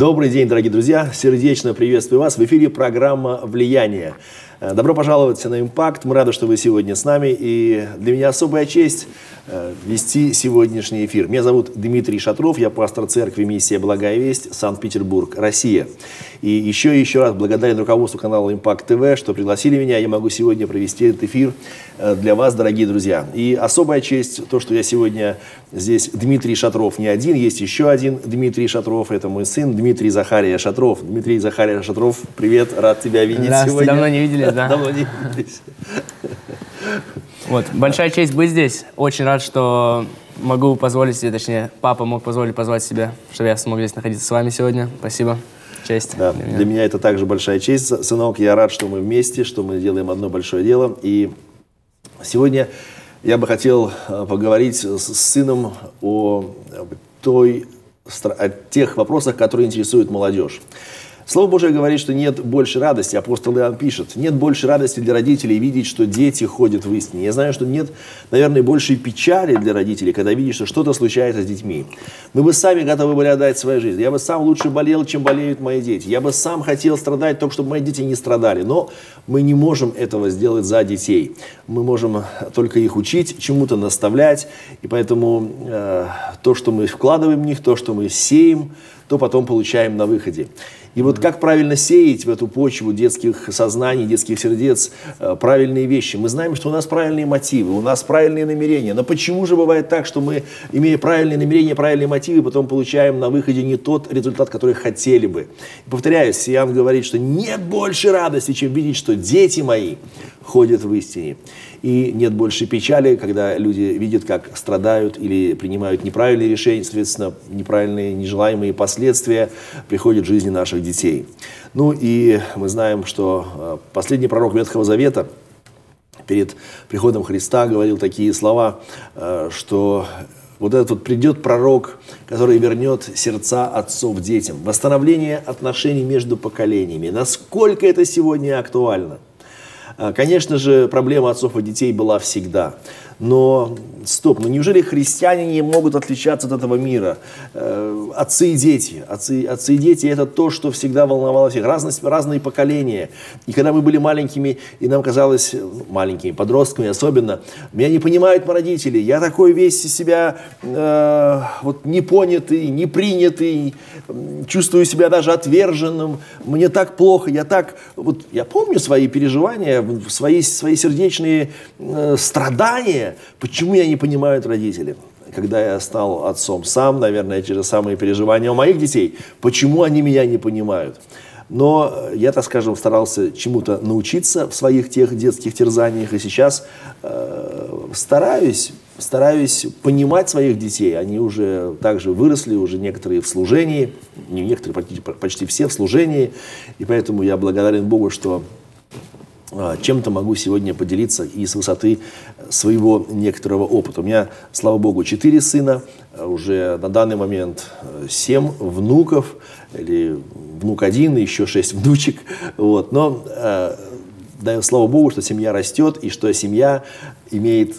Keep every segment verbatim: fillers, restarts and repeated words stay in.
Добрый день, дорогие друзья! Сердечно приветствую вас. В эфире программа «Влияние». Добро пожаловать на «Импакт». Мы рады, что вы сегодня с нами. И для меня особая честь вести сегодняшний эфир. Меня зовут Дмитрий Шатров. Я пастор церкви «Миссия. Благая весть», Санкт-Петербург, Россия. И еще и еще раз благодарен руководству канала «Импакт ТВ», что пригласили меня. Я могу сегодня провести этот эфир для вас, дорогие друзья. И особая честь то, что я сегодня здесь Дмитрий Шатров не один. Есть еще один Дмитрий Шатров. Это мой сын Дмитрий Захария Шатров. Дмитрий Захария Шатров, привет, рад тебя видеть сегодня. Давно не виделись, да? Давно не виделись. Вот, большая честь быть здесь. Очень рад, что могу позволить себе, точнее, папа мог позволить позвать себя, чтобы я смог здесь находиться с вами сегодня. Спасибо. Честь. Да, для меня. для меня это также большая честь, сынок. Я рад, что мы вместе, что мы делаем одно большое дело. И сегодня я бы хотел поговорить с сыном о, той, о тех вопросах, которые интересуют молодежь. Слово Божие говорит, что нет больше радости. Апостол Иоанн пишет, нет больше радости для родителей видеть, что дети ходят в истине. Я знаю, что нет, наверное, большей печали для родителей, когда видишь, что что-то случается с детьми. Мы бы сами готовы были отдать свою жизнь. Я бы сам лучше болел, чем болеют мои дети. Я бы сам хотел страдать, только чтобы мои дети не страдали. Но мы не можем этого сделать за детей. Мы можем только их учить, чему-то наставлять. И поэтому э, то, что мы вкладываем в них, то, что мы сеем, то потом получаем на выходе. И вот как правильно сеять в эту почву детских сознаний, детских сердец э, правильные вещи? Мы знаем, что у нас правильные мотивы, у нас правильные намерения. Но почему же бывает так, что мы, имея правильные намерения, правильные мотивы, потом получаем на выходе не тот результат, который хотели бы? И повторяюсь, Иоанн говорит, что нет больше радости, чем видеть, что дети мои ходят в истине. И нет больше печали, когда люди видят, как страдают или принимают неправильные решения, соответственно, неправильные, нежелаемые последствия приходят в жизни наших детей. Ну и мы знаем, что последний пророк Ветхого Завета перед приходом Христа говорил такие слова, что вот этот вот придет пророк, который вернет сердца отцов детям. Восстановление отношений между поколениями. Насколько это сегодня актуально? Конечно же, проблема отцов и детей была всегда. Но, стоп, ну неужели христиане не могут отличаться от этого мира? Э, отцы и дети. Отцы, отцы и дети – это то, что всегда волновало всех. Разность, разные поколения. И когда мы были маленькими, и нам казалось, маленькими подростками особенно, меня не понимают мои родители. Я такой весь из себя э, вот, непонятый, непринятый, чувствую себя даже отверженным. Мне так плохо, я так… Вот, я помню свои переживания, свои, свои сердечные э, страдания. Почему я не понимают родители? Когда я стал отцом сам, наверное, эти же самые переживания у моих детей. Почему они меня не понимают? Но я, так скажем, старался чему-то научиться в своих тех детских терзаниях. И сейчас э, стараюсь, стараюсь понимать своих детей. Они уже также выросли, уже некоторые в служении. Не некоторые, почти, почти все в служении. И поэтому я благодарен Богу, что чем-то могу сегодня поделиться и с высоты своего некоторого опыта. У меня, слава Богу, четыре сына, уже на данный момент семь внуков, или внук один, и еще шесть внучек. Вот. Но э, дай, слава Богу, что семья растет, и что семья имеет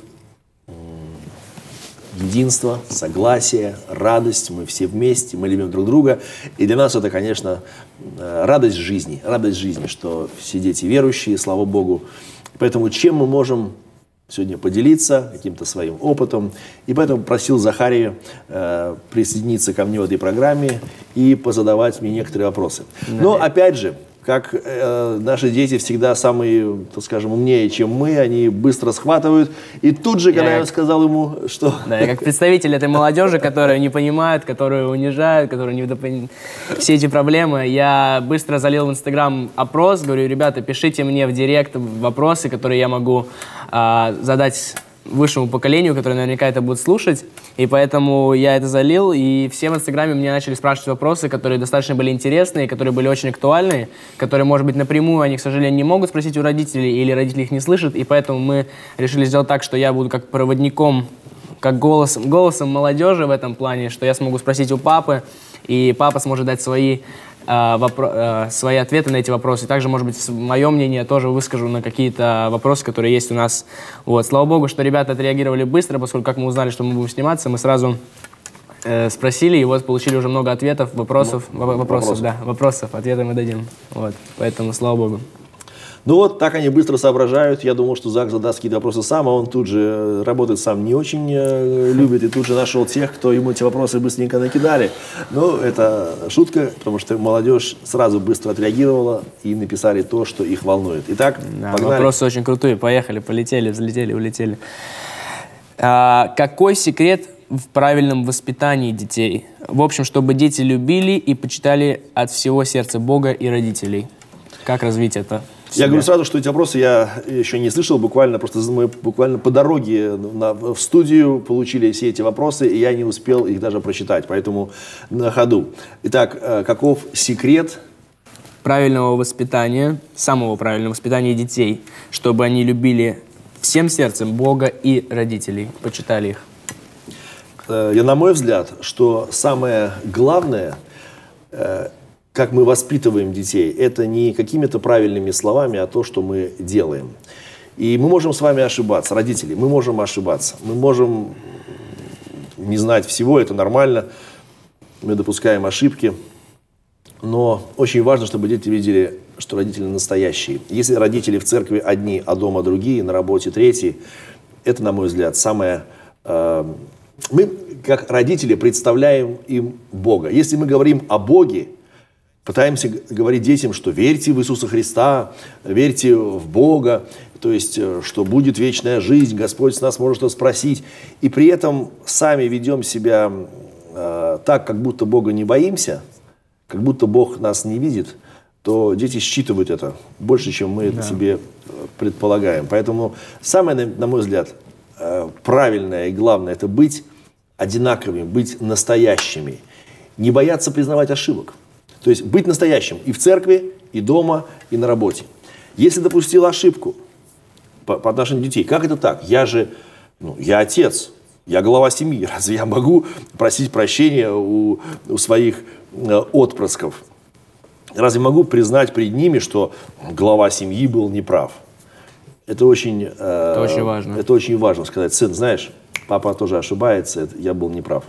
единство, согласие, радость. Мы все вместе, мы любим друг друга. И для нас это, конечно, радость жизни. Радость жизни, что все дети верующие, слава Богу. Поэтому чем мы можем сегодня поделиться каким-то своим опытом. И поэтому просил Захария э, присоединиться ко мне в этой программе и позадавать мне некоторые вопросы. Но опять же, как э, наши дети всегда самые, так скажем, умнее, чем мы, они быстро схватывают. И тут же, когда я, я сказал ему, что… Да, я как представитель этой молодежи, которая не понимает, которую унижают, которая не выдопонимает все эти проблемы, я быстро залил в Инстаграм опрос, говорю, ребята, пишите мне в директ вопросы, которые я могу э, задать высшему поколению, которое наверняка это будет слушать. И поэтому я это залил, и все в Инстаграме мне начали спрашивать вопросы, которые достаточно были интересные, которые были очень актуальны, которые, может быть, напрямую они, к сожалению, не могут спросить у родителей, или родители их не слышат, и поэтому мы решили сделать так, что я буду как проводником, как голосом, голосом молодежи в этом плане, что я смогу спросить у папы, и папа сможет дать свои Вопро- свои ответы на эти вопросы. Также, может быть, мое мнение тоже выскажу на какие-то вопросы, которые есть у нас. Вот. Слава Богу, что ребята отреагировали быстро, поскольку, как мы узнали, что мы будем сниматься, мы сразу э, спросили, и вот получили уже много ответов, вопросов, Ну, вопросов, вопросов. да, вопросов, ответы мы дадим. Вот, поэтому слава Богу. Ну вот, так они быстро соображают. Я думал, что Зак задаст какие-то вопросы сам, а он тут же работает сам не очень э, любит, и тут же нашел тех, кто ему эти вопросы быстренько накидали. Ну, это шутка, потому что молодежь сразу быстро отреагировала и написали то, что их волнует. Итак, Да, погнали. вопросы очень крутые, поехали, полетели, взлетели, улетели. А, какой секрет в правильном воспитании детей? В общем, чтобы дети любили и почитали от всего сердца Бога и родителей. Как развить это? Я говорю сразу, что эти вопросы я еще не слышал, буквально просто мы буквально по дороге на, в студию получили все эти вопросы, и я не успел их даже прочитать, поэтому на ходу. Итак, э, каков секрет Правильного воспитания, самого правильного воспитания детей, чтобы они любили всем сердцем Бога и родителей, почитали их. Э, я, на мой взгляд, что самое главное, э, как мы воспитываем детей, это не какими-то правильными словами, а то, что мы делаем. И мы можем с вами ошибаться, родители, мы можем ошибаться. Мы можем не знать всего, это нормально, мы допускаем ошибки. Но очень важно, чтобы дети видели, что родители настоящие. Если родители в церкви одни, а дома другие, на работе третьи, это, на мой взгляд, самое... Э, мы, как родители, представляем им Бога. Если мы говорим о Боге, пытаемся говорить детям, что верьте в Иисуса Христа, верьте в Бога, то есть, что будет вечная жизнь, Господь с нас может что спросить. И при этом сами ведем себя э, так, как будто Бога не боимся, как будто Бог нас не видит, то дети считывают это больше, чем мы Да. это себе предполагаем. Поэтому самое, на мой взгляд, э, правильное и главное – это быть одинаковыми, быть настоящими, не бояться признавать ошибок. То есть быть настоящим и в церкви, и дома, и на работе. Если допустил ошибку по, по отношению к детей, как это так? Я же, ну, я отец, я глава семьи. Разве я могу просить прощения у, у своих э, отпрысков? Разве могу признать перед ними, что глава семьи был неправ? Это очень, э, Это очень важно. Это очень важно сказать. Сын, знаешь, папа тоже ошибается, это, я был неправ.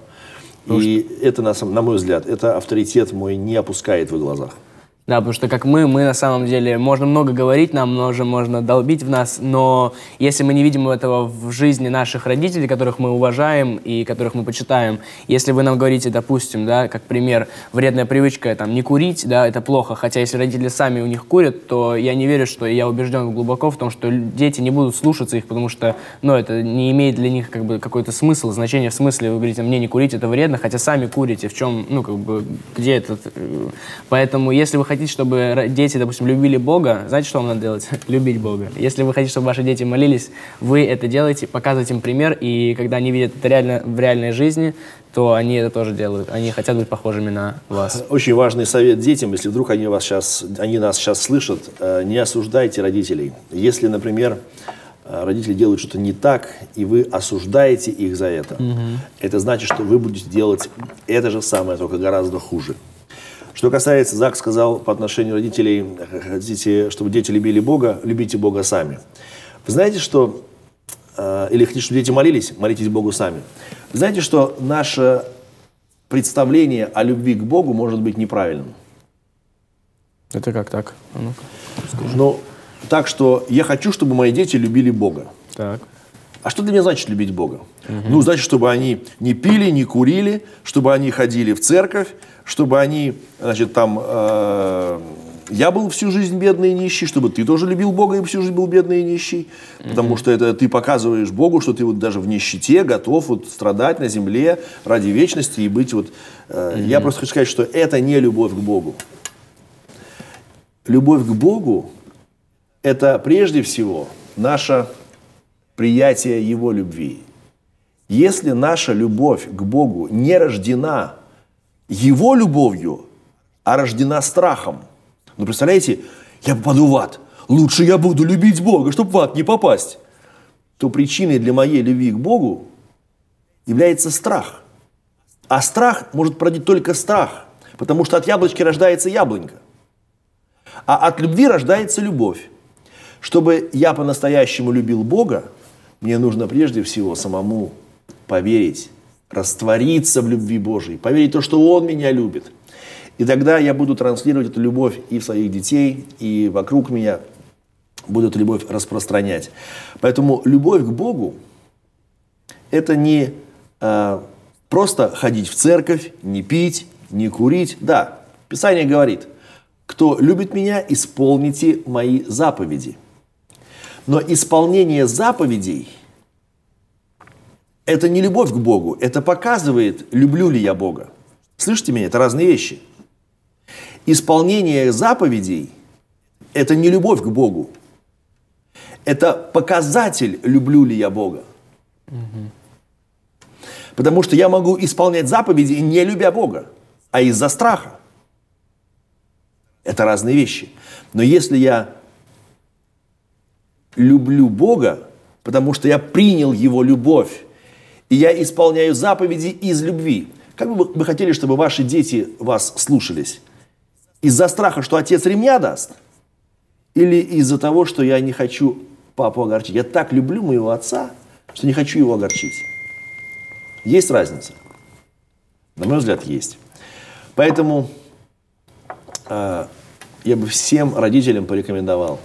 И это, на, самом- на мой взгляд, это авторитет мой не опускает в их глазах. Да, потому что как мы, мы на самом деле, можно много говорить, нам тоже можно долбить в нас, но если мы не видим этого в жизни наших родителей, которых мы уважаем и которых мы почитаем, если вы нам говорите, допустим, да, как пример, вредная привычка, там, не курить, да, это плохо, хотя если родители сами у них курят, то я не верю, что я убежден глубоко в том, что дети не будут слушаться их, потому что, ну, это не имеет для них, как бы, какой-то смысл, значение в смысле, вы говорите, мне не курить, это вредно, хотя сами курите, в чем, ну, как бы, где этот... Поэтому, если вы хотите, чтобы дети, допустим, любили Бога, знаете, что вам надо делать? Любить Бога. Если вы хотите, чтобы ваши дети молились, вы это делаете, показываете им пример, и когда они видят это реально в реальной жизни, то они это тоже делают. Они хотят быть похожими на вас. Очень важный совет детям, если вдруг они, вас сейчас, они нас сейчас слышат, э, не осуждайте родителей. Если, например, э, родители делают что-то не так, и вы осуждаете их за это, mm-hmm. это значит, что вы будете делать это же самое, только гораздо хуже. Что касается, Зак сказал по отношению родителей, хотите, чтобы дети любили Бога, любите Бога сами. Вы знаете, что, э, или хотите, чтобы дети молились, молитесь Богу сами. Вы знаете, что наше представление о любви к Богу может быть неправильным. Это как так? А ну-ка, расскажи. Ну, так что я хочу, чтобы мои дети любили Бога. Так. А что для меня значит любить Бога? Угу. Ну, значит, чтобы они не пили, не курили, чтобы они ходили в церковь, чтобы они, значит, там, э, я был всю жизнь бедный и нищий, чтобы ты тоже любил Бога и всю жизнь был бедный и нищий, угу. потому что это ты показываешь Богу, что ты вот даже в нищете готов вот страдать на земле ради вечности и быть вот... Э, угу. Я просто хочу сказать, что это не любовь к Богу. Любовь к Богу – это прежде всего наша приятие Его любви. Если наша любовь к Богу не рождена Его любовью, а рождена страхом, ну, представляете, я попаду в ад, лучше я буду любить Бога, чтобы в ад не попасть, то причиной для моей любви к Богу является страх. А страх может породить только страх, потому что от яблочки рождается яблонька, а от любви рождается любовь. Чтобы я по-настоящему любил Бога, мне нужно прежде всего самому поверить, раствориться в любви Божией, поверить в то, что Он меня любит. И тогда я буду транслировать эту любовь и в своих детей, и вокруг меня буду эту любовь распространять. Поэтому любовь к Богу – это не а, просто ходить в церковь, не пить, не курить. Да, Писание говорит: кто любит меня, исполните мои заповеди. Но исполнение заповедей – это не любовь к Богу, это показывает, люблю ли я Бога. Слышите меня? Это разные вещи. Исполнение заповедей – это не любовь к Богу. Это показатель, люблю ли я Бога. Угу. Потому что я могу исполнять заповеди, не любя Бога, а из-за страха. Это разные вещи. Но если я люблю Бога, потому что я принял Его любовь, и я исполняю заповеди из любви, как бы вы хотели, чтобы ваши дети вас слушались? Из-за страха, что отец ремня даст? Или из-за того, что я не хочу папу огорчить? Я так люблю моего отца, что не хочу его огорчить. Есть разница? На мой взгляд, есть. Поэтому э, я бы всем родителям порекомендовал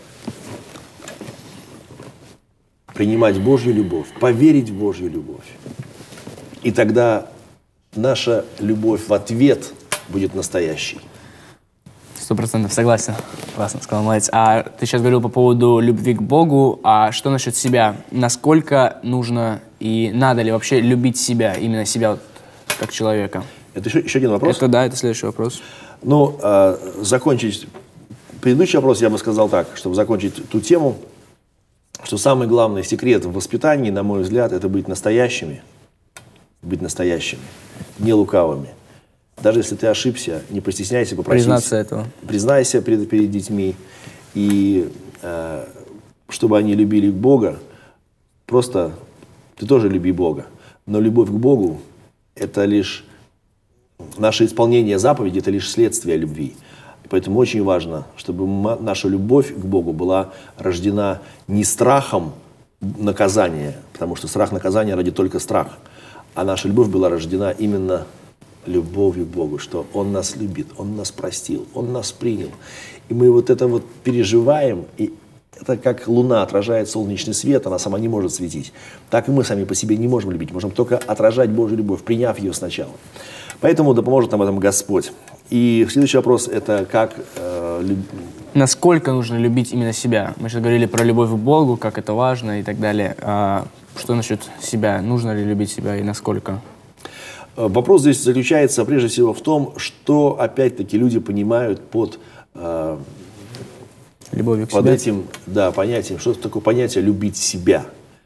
принимать Божью любовь, поверить в Божью любовь. И тогда наша любовь в ответ будет настоящей. Сто процентов согласен. Классно сказал, молодец. А ты сейчас говорил по поводу любви к Богу. А что насчет себя? Насколько нужно и надо ли вообще любить себя, именно себя вот, как человека? Это еще, еще один вопрос? Это да, это следующий вопрос. Ну, э, закончить предыдущий вопрос я бы сказал так, чтобы закончить ту тему, что самый главный секрет в воспитании, на мой взгляд, это быть настоящими. Быть настоящими, не лукавыми. Даже если ты ошибся, не постесняйся попросить. Признаться этого. Признайся перед, перед детьми. И э, чтобы они любили Бога, просто ты тоже люби Бога. Но любовь к Богу – это лишь наше исполнение заповедей, это лишь следствие любви. Поэтому очень важно, чтобы наша любовь к Богу была рождена не страхом наказания, потому что страх наказания ради только страх, а наша любовь была рождена именно любовью к Богу, что Он нас любит, Он нас простил, Он нас принял. И мы вот это вот переживаем, и это как луна отражает солнечный свет, она сама не может светить. Так и мы сами по себе не можем любить, можем только отражать Божью любовь, приняв ее сначала. Поэтому да поможет нам в этом Господь. И следующий вопрос – это как… Э, люб... Насколько нужно любить именно себя? Мы сейчас говорили про любовь к Богу, как это важно и так далее. А что насчет себя? Нужно ли любить себя и насколько? Вопрос здесь заключается прежде всего в том, что опять-таки люди понимают под, э, Любовью к под себе. этим да, понятием. Что такое понятие «любить себя»?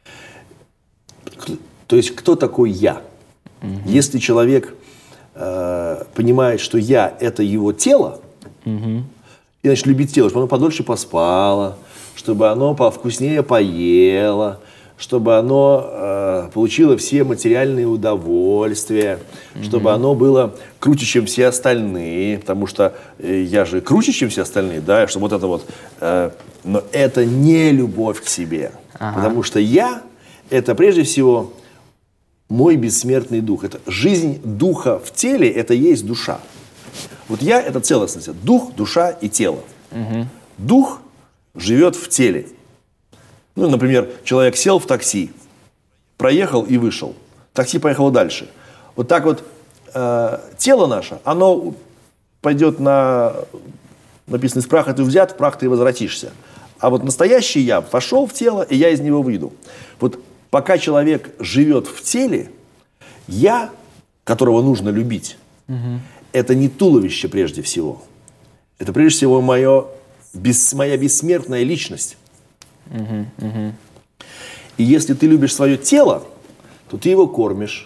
То есть кто такой «я»? Угу. Если человек э, понимает, что «я» – это его тело, угу. и значит любить тело, чтобы оно подольше поспало, чтобы оно повкуснее поело, чтобы оно э, получило все материальные удовольствия, mm-hmm. чтобы оно было круче, чем все остальные, потому что э, я же круче, чем все остальные, да, что вот это вот. Э, но это не любовь к себе, ага. потому что я – это прежде всего мой бессмертный дух. Это жизнь духа в теле – это есть душа. Вот я – это целостность, дух, душа и тело. Mm-hmm. Дух живет в теле. Ну, например, человек сел в такси, проехал и вышел. Такси поехало дальше. Вот так вот э, тело наше, оно пойдет на, написано, из праха ты взят, в прах ты возвратишься. А вот настоящий я вошел в тело, и я из него выйду. Вот пока человек живет в теле, я, которого нужно любить, угу. это не туловище прежде всего. Это прежде всего мое, бес, моя бессмертная личность. Угу, угу. И если ты любишь свое тело, то ты его кормишь,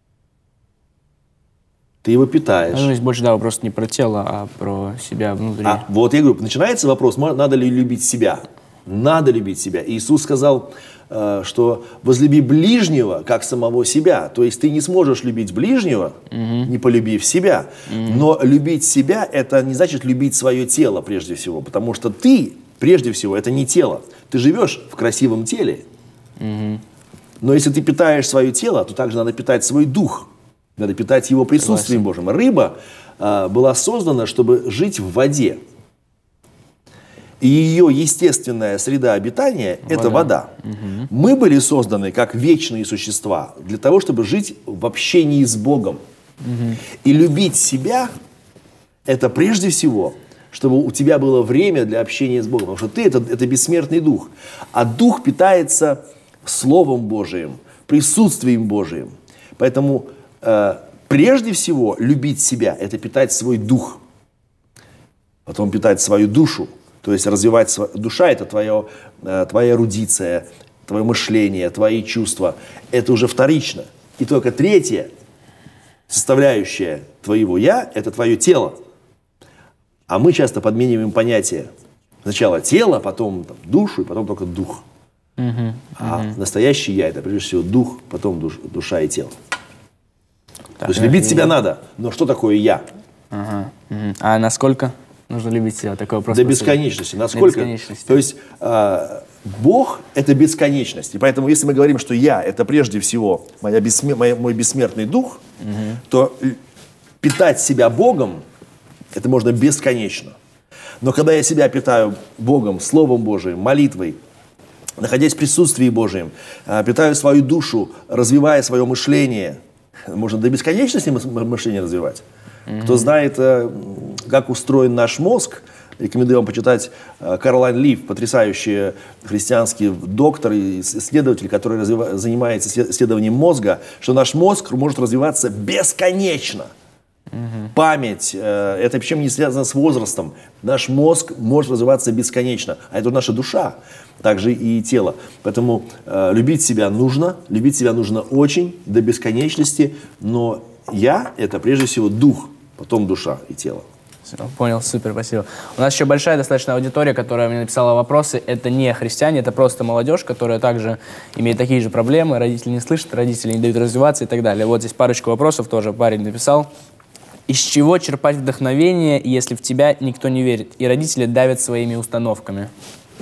ты его питаешь. Ну, здесь больше, да, вопрос не про тело, а про себя внутри. А вот я говорю, начинается вопрос, надо ли любить себя. Надо любить себя. И Иисус сказал, что возлюби ближнего, как самого себя. То есть ты не сможешь любить ближнего, угу. не полюбив себя. Угу. Но любить себя, это не значит любить свое тело прежде всего, потому что ты, прежде всего, это не тело. Ты живешь в красивом теле, угу. но если ты питаешь свое тело, то также надо питать свой дух. Надо питать его присутствием Согласен. Божьим. Рыба а, была создана, чтобы жить в воде. И ее естественная среда обитания – это вода. Угу. Мы были созданы как вечные существа для того, чтобы жить в общении с Богом. Угу. И любить себя – это прежде всего, чтобы у тебя было время для общения с Богом. Потому что ты это, – это бессмертный дух. А дух питается Словом Божиим, присутствием Божиим. Поэтому э, прежде всего любить себя – это питать свой дух. Потом питать свою душу. То есть развивать свою... Душа – это твое, твоя эрудиция, твое мышление, твои чувства. Это уже вторично. И только третья составляющая твоего «я» – это твое тело. А мы часто подмениваем понятия. Сначала тело, потом там, душу, и потом только дух. Uh-huh, а uh-huh. настоящий «я» – это прежде всего дух, потом душ, душа и тело. Так, То есть любить и... себя надо. Но что такое «я»? Uh-huh, uh-huh. А насколько нужно любить себя? Такой вопрос. До бесконечности. Насколько? До бесконечности. То есть э, Бог – это бесконечность. И поэтому, если мы говорим, что я – это прежде всего моя бессмер... мой, мой бессмертный дух, угу. то питать себя Богом – это можно бесконечно. Но когда я себя питаю Богом, Словом Божиим, молитвой, находясь в присутствии Божьем, э, питаю свою душу, развивая свое мышление, можно до бесконечности мышление развивать. Mm-hmm. Кто знает, как устроен наш мозг, рекомендую вам почитать Карлайн Лив, потрясающий христианский доктор и исследователь, который развива- занимается исследованием мозга, что наш мозг может развиваться бесконечно. Mm-hmm. Память, это причем не связано с возрастом. Наш мозг может развиваться бесконечно, а это наша душа, также и тело. Поэтому э, любить себя нужно, любить себя нужно очень, до бесконечности, но я – это прежде всего дух, потом душа и тело. Все, понял, супер, спасибо. У нас еще большая достаточно аудитория, которая мне написала вопросы. Это не христиане, это просто молодежь, которая также имеет такие же проблемы. Родители не слышат, родители не дают развиваться и так далее. Вот здесь парочку вопросов тоже парень написал. Из чего черпать вдохновение, если в тебя никто не верит, и родители давят своими установками?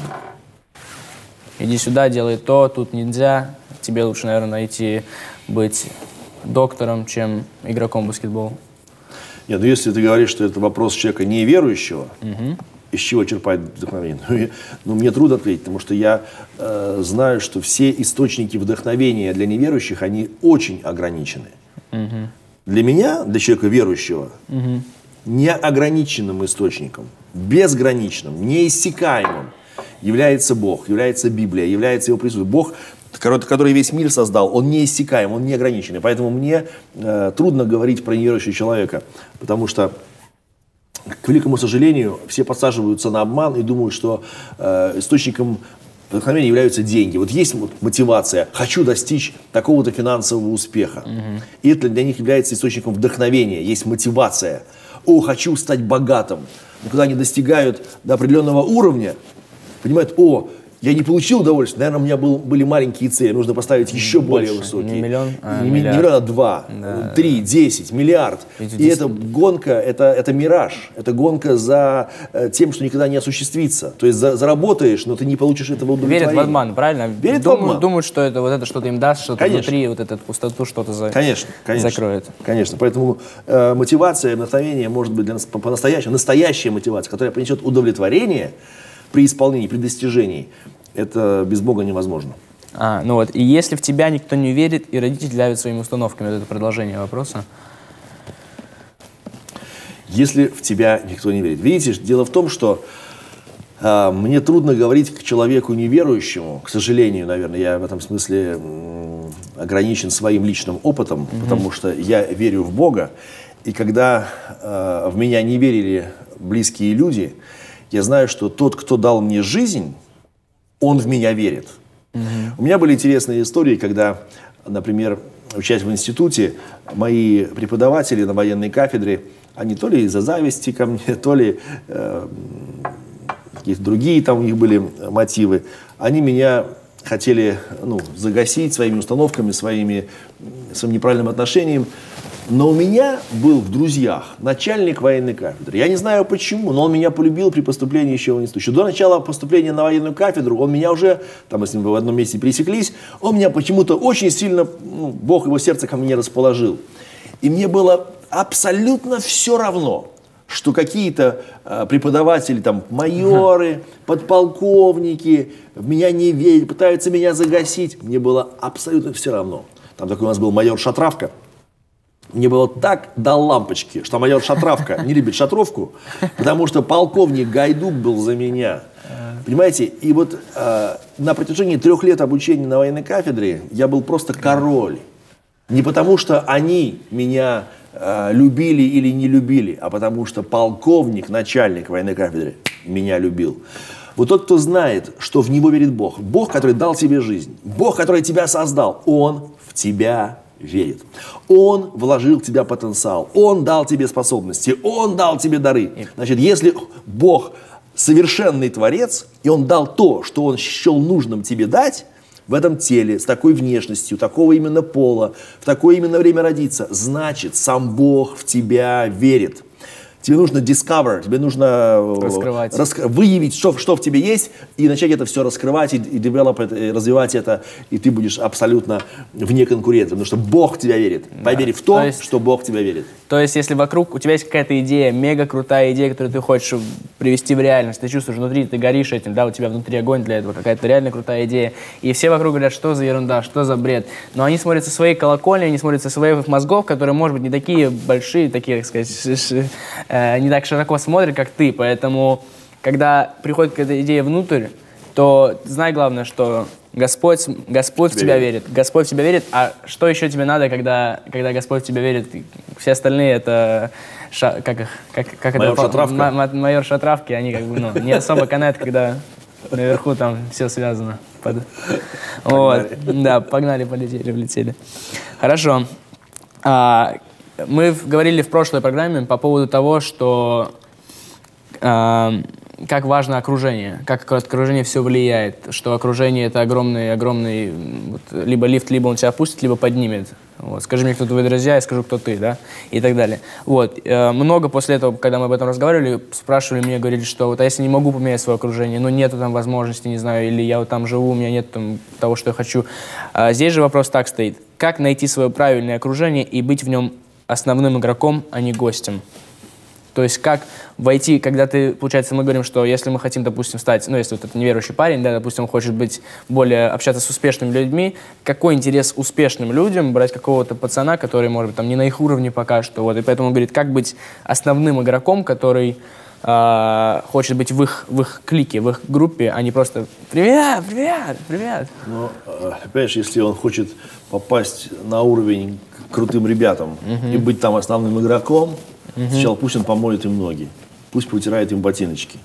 Иди сюда, делай то, тут нельзя. Тебе лучше, наверное, идти быть доктором, чем игроком баскетбола. Нет, ну если ты говоришь, что это вопрос человека неверующего, угу. из чего черпать вдохновение, ну, я, ну мне трудно ответить, потому что я э, знаю, что все источники вдохновения для неверующих, они очень ограничены. Угу. Для меня, для человека верующего, угу. неограниченным источником, безграничным, неиссякаемым является Бог, является Библия, является Его присутствие. Бог, который весь мир создал, Он неиссякаем, Он неограниченный. Поэтому мне э, трудно говорить про неверующего человека, потому что, к великому сожалению, все подсаживаются на обман и думают, что э, источником вдохновения являются деньги. Вот есть вот мотивация, хочу достичь такого-то финансового успеха. Mm-hmm. И это для них является источником вдохновения. Есть мотивация. О, хочу стать богатым. Но когда они достигают до определенного уровня, понимают, о, я не получил удовольствия, наверное, у меня был, были маленькие цели, нужно поставить еще Больше. более высокие. Не миллион, а не, миллиард. Не миллион, а два, да. три, десять, миллиард. пятьдесят. И эта гонка, это, это мираж, это гонка за э, тем, что никогда не осуществится. То есть за, заработаешь, но ты не получишь этого удовлетворения. Верят в обман, правильно? Верят думают, в обман. Думают, что это, вот это что-то им даст, что-то Конечно. внутри, вот эту пустоту что-то за... конечно, конечно, закроет. Конечно, поэтому э, мотивация, вдохновение может быть для нас по-настоящему, настоящая мотивация, которая принесет удовлетворение при исполнении, при достижении. Это без Бога невозможно. А, ну вот, и если в тебя никто не верит, и родители давят своими установками, вот это продолжение вопроса. Если в тебя никто не верит. Видите, дело в том, что э, мне трудно говорить к человеку неверующему, к сожалению, наверное, я в этом смысле м, ограничен своим личным опытом, mm-hmm. потому что я верю в Бога, и когда э, в меня не верили близкие люди, я знаю, что тот, кто дал мне жизнь, он в меня верит. Mm-hmm. У меня были интересные истории, когда, например, учась в институте, мои преподаватели на военной кафедре, они то ли из-за зависти ко мне, то ли э, какие-то другие там у них были мотивы, они меня хотели ну, загасить своими установками, своими, своим неправильным отношением. Но у меня был в друзьях начальник военной кафедры. Я не знаю почему, но он меня полюбил при поступлении еще в институт. Еще до начала поступления на военную кафедру он меня уже, там, если мы в одном месте пересеклись, он меня почему-то очень сильно, ну, Бог его сердце ко мне расположил. И мне было абсолютно все равно, что какие-то э, преподаватели, там, майоры, подполковники в меня не верят, пытаются меня загасить. Мне было абсолютно все равно. Там такой у нас был майор Шатравка. Мне было так до лампочки, что майор Шатравка не любит шатровку, потому что полковник Гайдук был за меня. Понимаете? И вот э, на протяжении трех лет обучения на военной кафедре я был просто король. Не потому что они меня э, любили или не любили, а потому что полковник, начальник военной кафедры меня любил. Вот тот, кто знает, что в него верит Бог, Бог, который дал тебе жизнь, Бог, который тебя создал, Он в тебя верит. Он вложил в тебя потенциал, Он дал тебе способности, Он дал тебе дары. Значит, если Бог совершенный Творец, и Он дал то, что Он счел нужным тебе дать, в этом теле, с такой внешностью, такого именно пола, в такое именно время родиться, значит, сам Бог в тебя верит. Тебе нужно discover, тебе нужно раскрывать. Раскр... выявить, что, что в тебе есть, и начать это все раскрывать, и, и develop это, и развивать это, и ты будешь абсолютно вне конкуренции, потому что Бог в тебя верит. Да. Поверь в то, то есть, что Бог в тебя верит. То есть, если вокруг у тебя есть какая-то идея, мега крутая идея, которую ты хочешь привести в реальность, ты чувствуешь внутри, ты горишь этим, да, у тебя внутри огонь для этого, какая-то реально крутая идея, и все вокруг говорят, что за ерунда, что за бред, но они смотрят со своей колокольни, они смотрят со своих мозгов, которые, может быть, не такие большие, такие, так сказать, не так широко смотрят, как ты, поэтому, когда приходит какая-то идея внутрь, то знай главное, что Господь, Господь в тебя верит. Господь в тебя верит. А что еще тебе надо, когда, когда Господь в тебя верит? Все остальные это ша, как их, как, как майор это, Шатравка. Ма, майор Шатравки, они как бы ну, не особо канают, когда наверху там все связано. Под... Вот. Да, погнали, полетели, влетели. Хорошо. А, мы говорили в прошлой программе по поводу того, что а, как важно окружение, как окружение все влияет, что окружение это огромный, огромный вот, либо лифт, либо он тебя опустит, либо поднимет. Вот. Скажи мне, кто твои друзья, я скажу, кто ты, да, и так далее. Вот. Э, много после этого, когда мы об этом разговаривали, спрашивали меня, говорили, что вот, а если не могу поменять свое окружение, ну, нету там возможности, не знаю, или я вот там живу, у меня нет там того, что я хочу. А здесь же вопрос так стоит. Как найти свое правильное окружение и быть в нем основным игроком, а не гостем? То есть как войти, когда ты, получается, мы говорим, что если мы хотим, допустим, стать, ну, если вот это неверующий парень, да, допустим, он хочет быть более, общаться с успешными людьми, какой интерес успешным людям брать какого-то пацана, который, может быть, там не на их уровне пока что, вот, и поэтому он говорит, как быть основным игроком, который э, хочет быть в их, в их клике, в их группе, а не просто «Привет, привет, привет». Но, опять же, если он хочет попасть на уровень к крутым ребятам uh-huh. и быть там основным игроком, Uh-huh. сначала пусть он помоет им ноги, пусть потирает им ботиночки.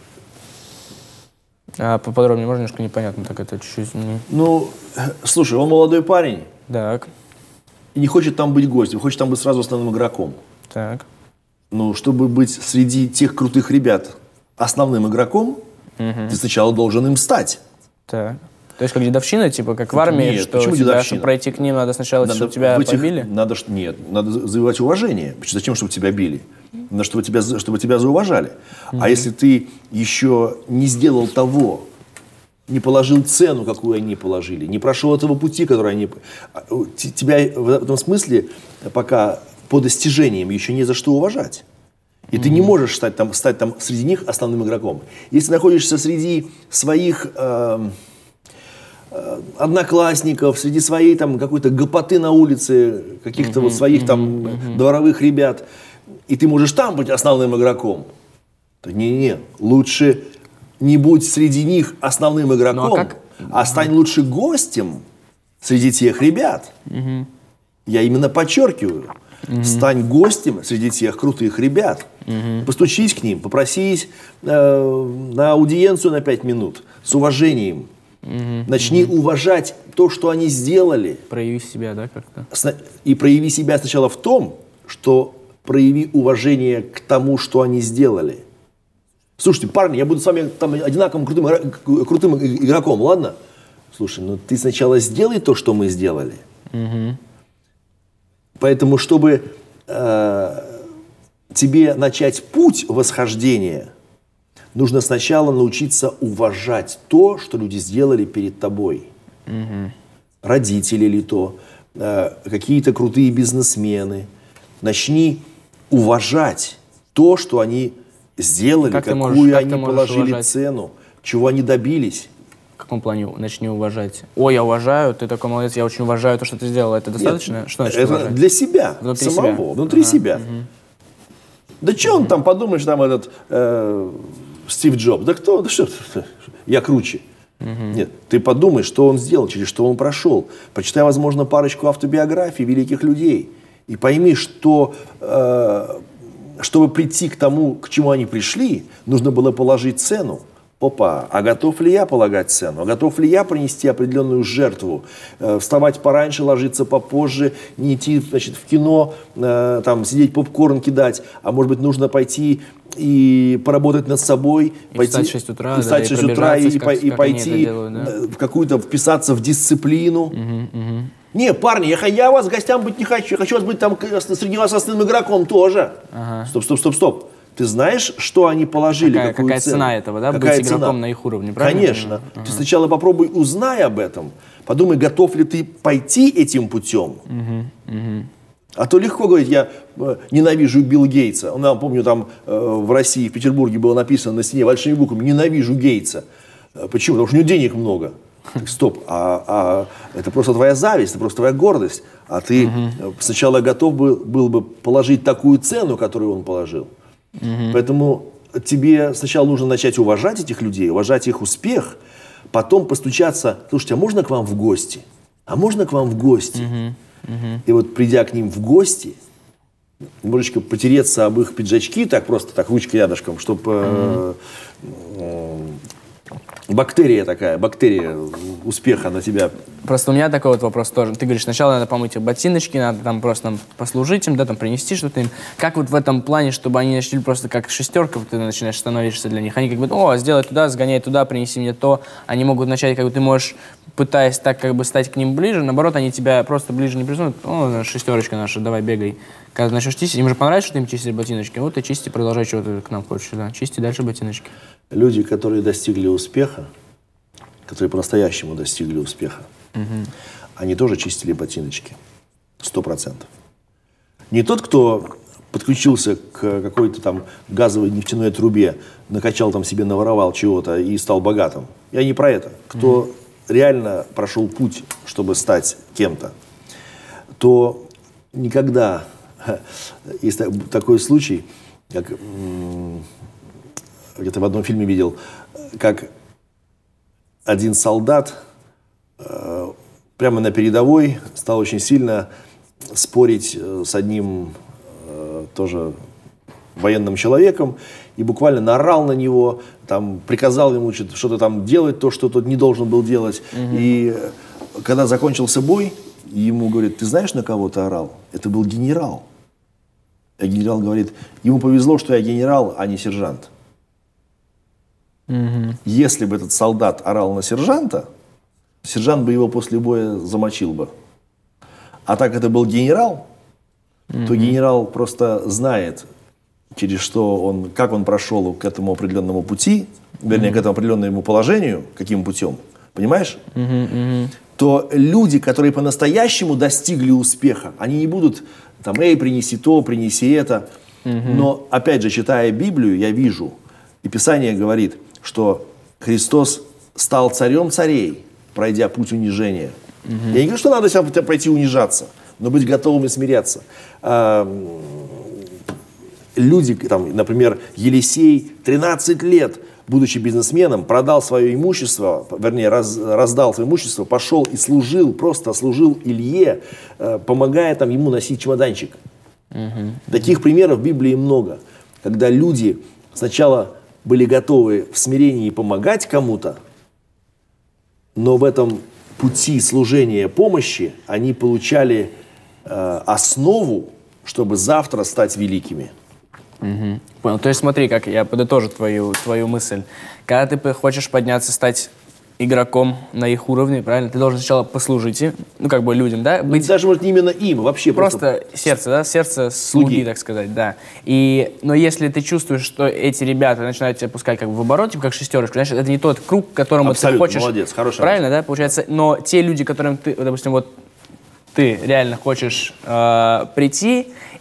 А поподробнее, можно, немножко непонятно, так это чуть-чуть... Ну, слушай, он молодой парень. Так. И не хочет там быть гостем, хочет там быть сразу основным игроком. Так. Ну, чтобы быть среди тех крутых ребят основным игроком, uh-huh. ты сначала должен им стать. Так. То есть как дедовщина, типа как в армии, нет, что у тебя, чтобы пройти к ним, надо сначала, надо чтобы тебя этих, побили? Надо, нет, надо завоевать уважение. Зачем, чтобы тебя били? Надо, чтобы тебя, чтобы тебя зауважали. Mm-hmm. А если ты еще не сделал того, не положил цену, какую они положили, не прошел этого пути, который они... Тебя в этом смысле пока по достижениям еще не за что уважать. И mm-hmm. ты не можешь стать там, стать там среди них основным игроком. Если находишься среди своих... Э, одноклассников, среди своей там какой-то гопоты на улице, каких-то uh-huh, вот своих uh-huh, там uh-huh. дворовых ребят, и ты можешь там быть основным игроком, то не-не, лучше не будь среди них основным игроком, ну, а, как? а стань uh-huh. лучше гостем среди тех ребят. Uh-huh. Я именно подчеркиваю, uh-huh. стань гостем среди тех крутых ребят. Uh-huh. Постучись к ним, попросись э, на аудиенцию на пять минут с уважением. Uh-huh, Начни uh-huh. уважать то, что они сделали. Прояви себя, да, как-то? И прояви себя сначала в том, что прояви уважение к тому, что они сделали. Слушайте, парни, я буду с вами там одинаковым крутым, крутым игроком, ладно? Слушай, ну ты сначала сделай то, что мы сделали. Uh-huh. Поэтому, чтобы э, тебе начать путь восхождения, нужно сначала научиться уважать то, что люди сделали перед тобой. Угу. Родители ли то, э, какие-то крутые бизнесмены, начни уважать то, что они сделали, как какую можешь, они положили уважать? Цену, чего они добились. В каком плане начни уважать? Ой, я уважаю, ты такой молодец, я очень уважаю то, что ты сделал. Это достаточно? Нет, что значит это уважать? Для себя, внутри самого, себя. внутри ага, себя. Угу. Да что он там, подумаешь, там этот э, Стив Джобс, да кто, да что, я круче. Угу. Нет, ты подумай, что он сделал, через что он прошел. Почитай, возможно, парочку автобиографий великих людей и пойми, что, э, чтобы прийти к тому, к чему они пришли, нужно было положить цену. Опа, а готов ли я полагать цену? А готов ли я принести определенную жертву? Э, вставать пораньше, ложиться попозже, не идти, значит, в кино, э, там, сидеть попкорн кидать, а может быть, нужно пойти и поработать над собой. И пойти, встать в шесть утра, и, встать да, в шесть утра, и, как, и как пойти делают, да? в какую-то, вписаться в дисциплину. Угу, угу. Не, парни, я, я у вас гостям быть не хочу, я хочу вас быть там среди вас основным игроком тоже. Ага. Стоп, стоп, стоп, стоп. Ты знаешь, что они положили? Какая, какая цену? цена этого, да? Какая быть игроком цена? на их уровне, правильно? Конечно. Ага. Ты сначала попробуй узнай об этом. Подумай, готов ли ты пойти этим путем. Угу, угу. А то легко говорить, я э, ненавижу Билла Гейтса. Я помню, там э, в России, в Петербурге было написано на стене большими буквами «Ненавижу Гейтса». Э, почему? Потому что у него денег много. Так, стоп, а, а это просто твоя зависть, это просто твоя гордость. А ты угу. сначала готов был, был бы положить такую цену, которую он положил. Угу. Поэтому тебе сначала нужно начать уважать этих людей, уважать их успех, потом постучаться, слушайте, а можно к вам в гости? А можно к вам в гости? Угу. Угу. И вот придя к ним в гости, немножечко потереться об их пиджачки, так просто так ручкой рядышком, чтобы угу. э, э, бактерия такая, бактерия успеха на тебя. Просто у меня такой вот вопрос тоже. Ты говоришь, сначала надо помыть их ботиночки, надо там просто там, послужить им, да, там принести что-то им. Как вот в этом плане, чтобы они начали просто как шестерка, ты начинаешь становишься для них. Они как бы, о, сделай туда, сгоняй туда, принеси мне то. Они могут начать, как бы ты можешь, пытаясь так как бы стать к ним ближе, наоборот, они тебя просто ближе не присунут. О, шестерочка наша, давай бегай. Когда начнешь чистить, им же понравится, что ты им чистишь ботиночки. Вот и чисти, продолжай, чего ты к нам хочешь, да. Чисти дальше ботиночки. Люди, которые достигли успеха, которые по-настоящему достигли успеха, угу. они тоже чистили ботиночки. Сто процентов. Не тот, кто подключился к какой-то там газовой нефтяной трубе, накачал там себе, наворовал чего-то и стал богатым. Я не про это. Кто угу. реально прошел путь, чтобы стать кем-то, то никогда... Есть такой случай, как где-то в одном фильме видел, как один солдат э, прямо на передовой стал очень сильно спорить с одним э, тоже военным человеком и буквально наорал на него, там, приказал ему что-то там делать, то, что тот не должен был делать. Угу. И когда закончился бой, ему говорит, ты знаешь, на кого ты орал? Это был генерал. А генерал говорит, ему повезло, что я генерал, а не сержант. Угу. Если бы этот солдат орал на сержанта, сержант бы его после боя замочил бы. А так это был генерал, угу. то генерал просто знает, через что он, как он прошел к этому определенному пути, вернее, угу. к этому определенному положению, каким путем, понимаешь? Угу, угу. То люди, которые по-настоящему достигли успеха, они не будут там, эй, принеси то, принеси это. Угу. Но, опять же, читая Библию, я вижу, и Писание говорит, что Христос стал царем царей, пройдя путь унижения. Угу. Я не говорю, что надо сейчас пойти унижаться, но быть готовым и смиряться. А, люди, там, например, Елисей, тринадцать лет, будучи бизнесменом, продал свое имущество, вернее, раз, раздал свое имущество, пошел и служил, просто служил Илье, э, помогая там, ему носить чемоданчик. Uh-huh. Таких примеров в Библии много, когда люди сначала были готовы в смирении помогать кому-то, но в этом пути служения помощи они получали э, основу, чтобы завтра стать великими. Угу. Понял. То есть смотри, как я подытожу твою, твою мысль. Когда ты хочешь подняться, стать игроком на их уровне, правильно, ты должен сначала послужить им, ну как бы людям, да? Быть... Даже, может, не именно им, вообще просто... Просто сердце, да? Сердце слуги, слуги, так сказать, да. И, но если ты чувствуешь, что эти ребята начинают тебя пускать как бы в оборот, типа как шестерочку, значит, это не тот круг, к которому абсолютно, ты хочешь... молодец, хороший правильно, раз. Да, получается? Но те люди, которым ты, допустим, вот ты реально хочешь э, прийти,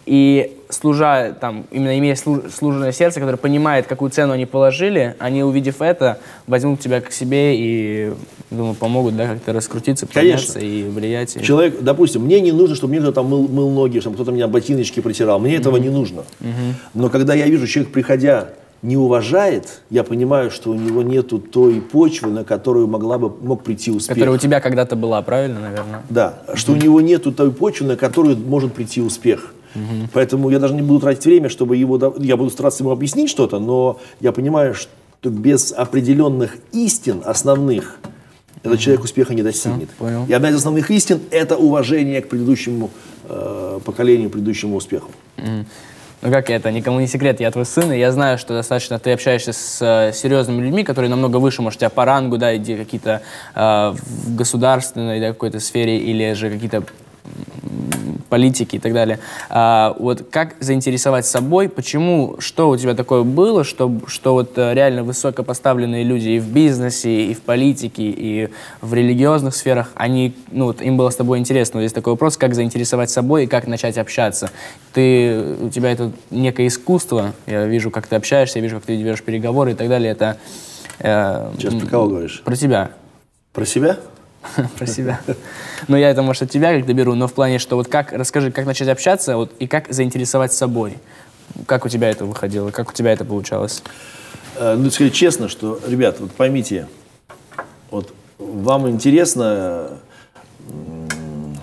И служа, там, именно имея служенное сердце, которое понимает, какую цену они положили, они, увидев это, возьмут тебя к себе и, думаю, помогут, да, как-то раскрутиться, подняться и влиять. И... Человек, допустим, мне не нужно, чтобы мне кто-то там мыл, мыл ноги, чтобы кто-то меня ботиночки протирал. Мне mm-hmm. этого не нужно. Mm-hmm. Но когда я вижу, человек, приходя, не уважает, я понимаю, что у него нету той почвы, на которую могла бы, мог прийти успех. Которая у тебя когда-то была, правильно, наверное? Да, mm-hmm. что у него нету той почвы, на которую может прийти успех. Угу. Поэтому я даже не буду тратить время, чтобы его... Я буду стараться ему объяснить что-то, но я понимаю, что без определенных истин основных этот угу. человек успеха не достигнет. Все, и одна из основных истин – это уважение к предыдущему э, поколению, к предыдущему успеху. Угу. Ну как это, никому не секрет, я твой сын, и я знаю, что достаточно ты общаешься с э, серьезными людьми, которые намного выше, может, тебя по рангу, да, иди какие-то э, в государственной, да, какой-то сфере, или же какие-то политики и так далее. А, вот как заинтересовать собой, почему, что у тебя такое было, что, что вот реально высокопоставленные люди и в бизнесе, и в политике, и в религиозных сферах, они, ну, вот, им было с тобой интересно. Вот здесь такой вопрос, как заинтересовать собой и как начать общаться. Ты, у тебя это некое искусство, я вижу, как ты общаешься, я вижу, как ты ведешь переговоры и так далее. Это... Э, Сейчас про кого говоришь? Про тебя. Про себя? Про себя. Но я это, может, от тебя как-то беру, но в плане, что вот как, расскажи, как начать общаться вот, и как заинтересовать собой. Как у тебя это выходило, как у тебя это получалось? Э, ну, сказать честно, что, ребят, вот поймите, вот вам интересна м-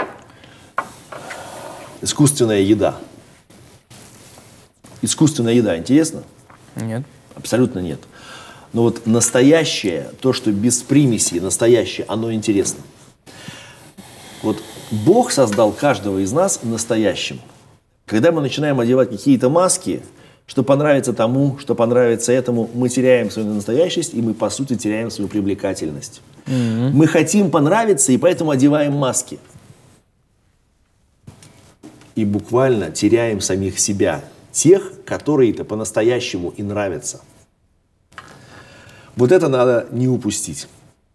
искусственная еда? Искусственная еда интересно? Нет. Абсолютно нет. Но вот настоящее, то, что без примесей, настоящее, оно интересно. Вот Бог создал каждого из нас настоящим. Когда мы начинаем одевать какие-то маски, что понравится тому, что понравится этому, мы теряем свою настоящесть, и мы, по сути, теряем свою привлекательность. Mm-hmm. Мы хотим понравиться, и поэтому одеваем маски. И буквально теряем самих себя, тех, которые-то по-настоящему и нравятся. Вот это надо не упустить.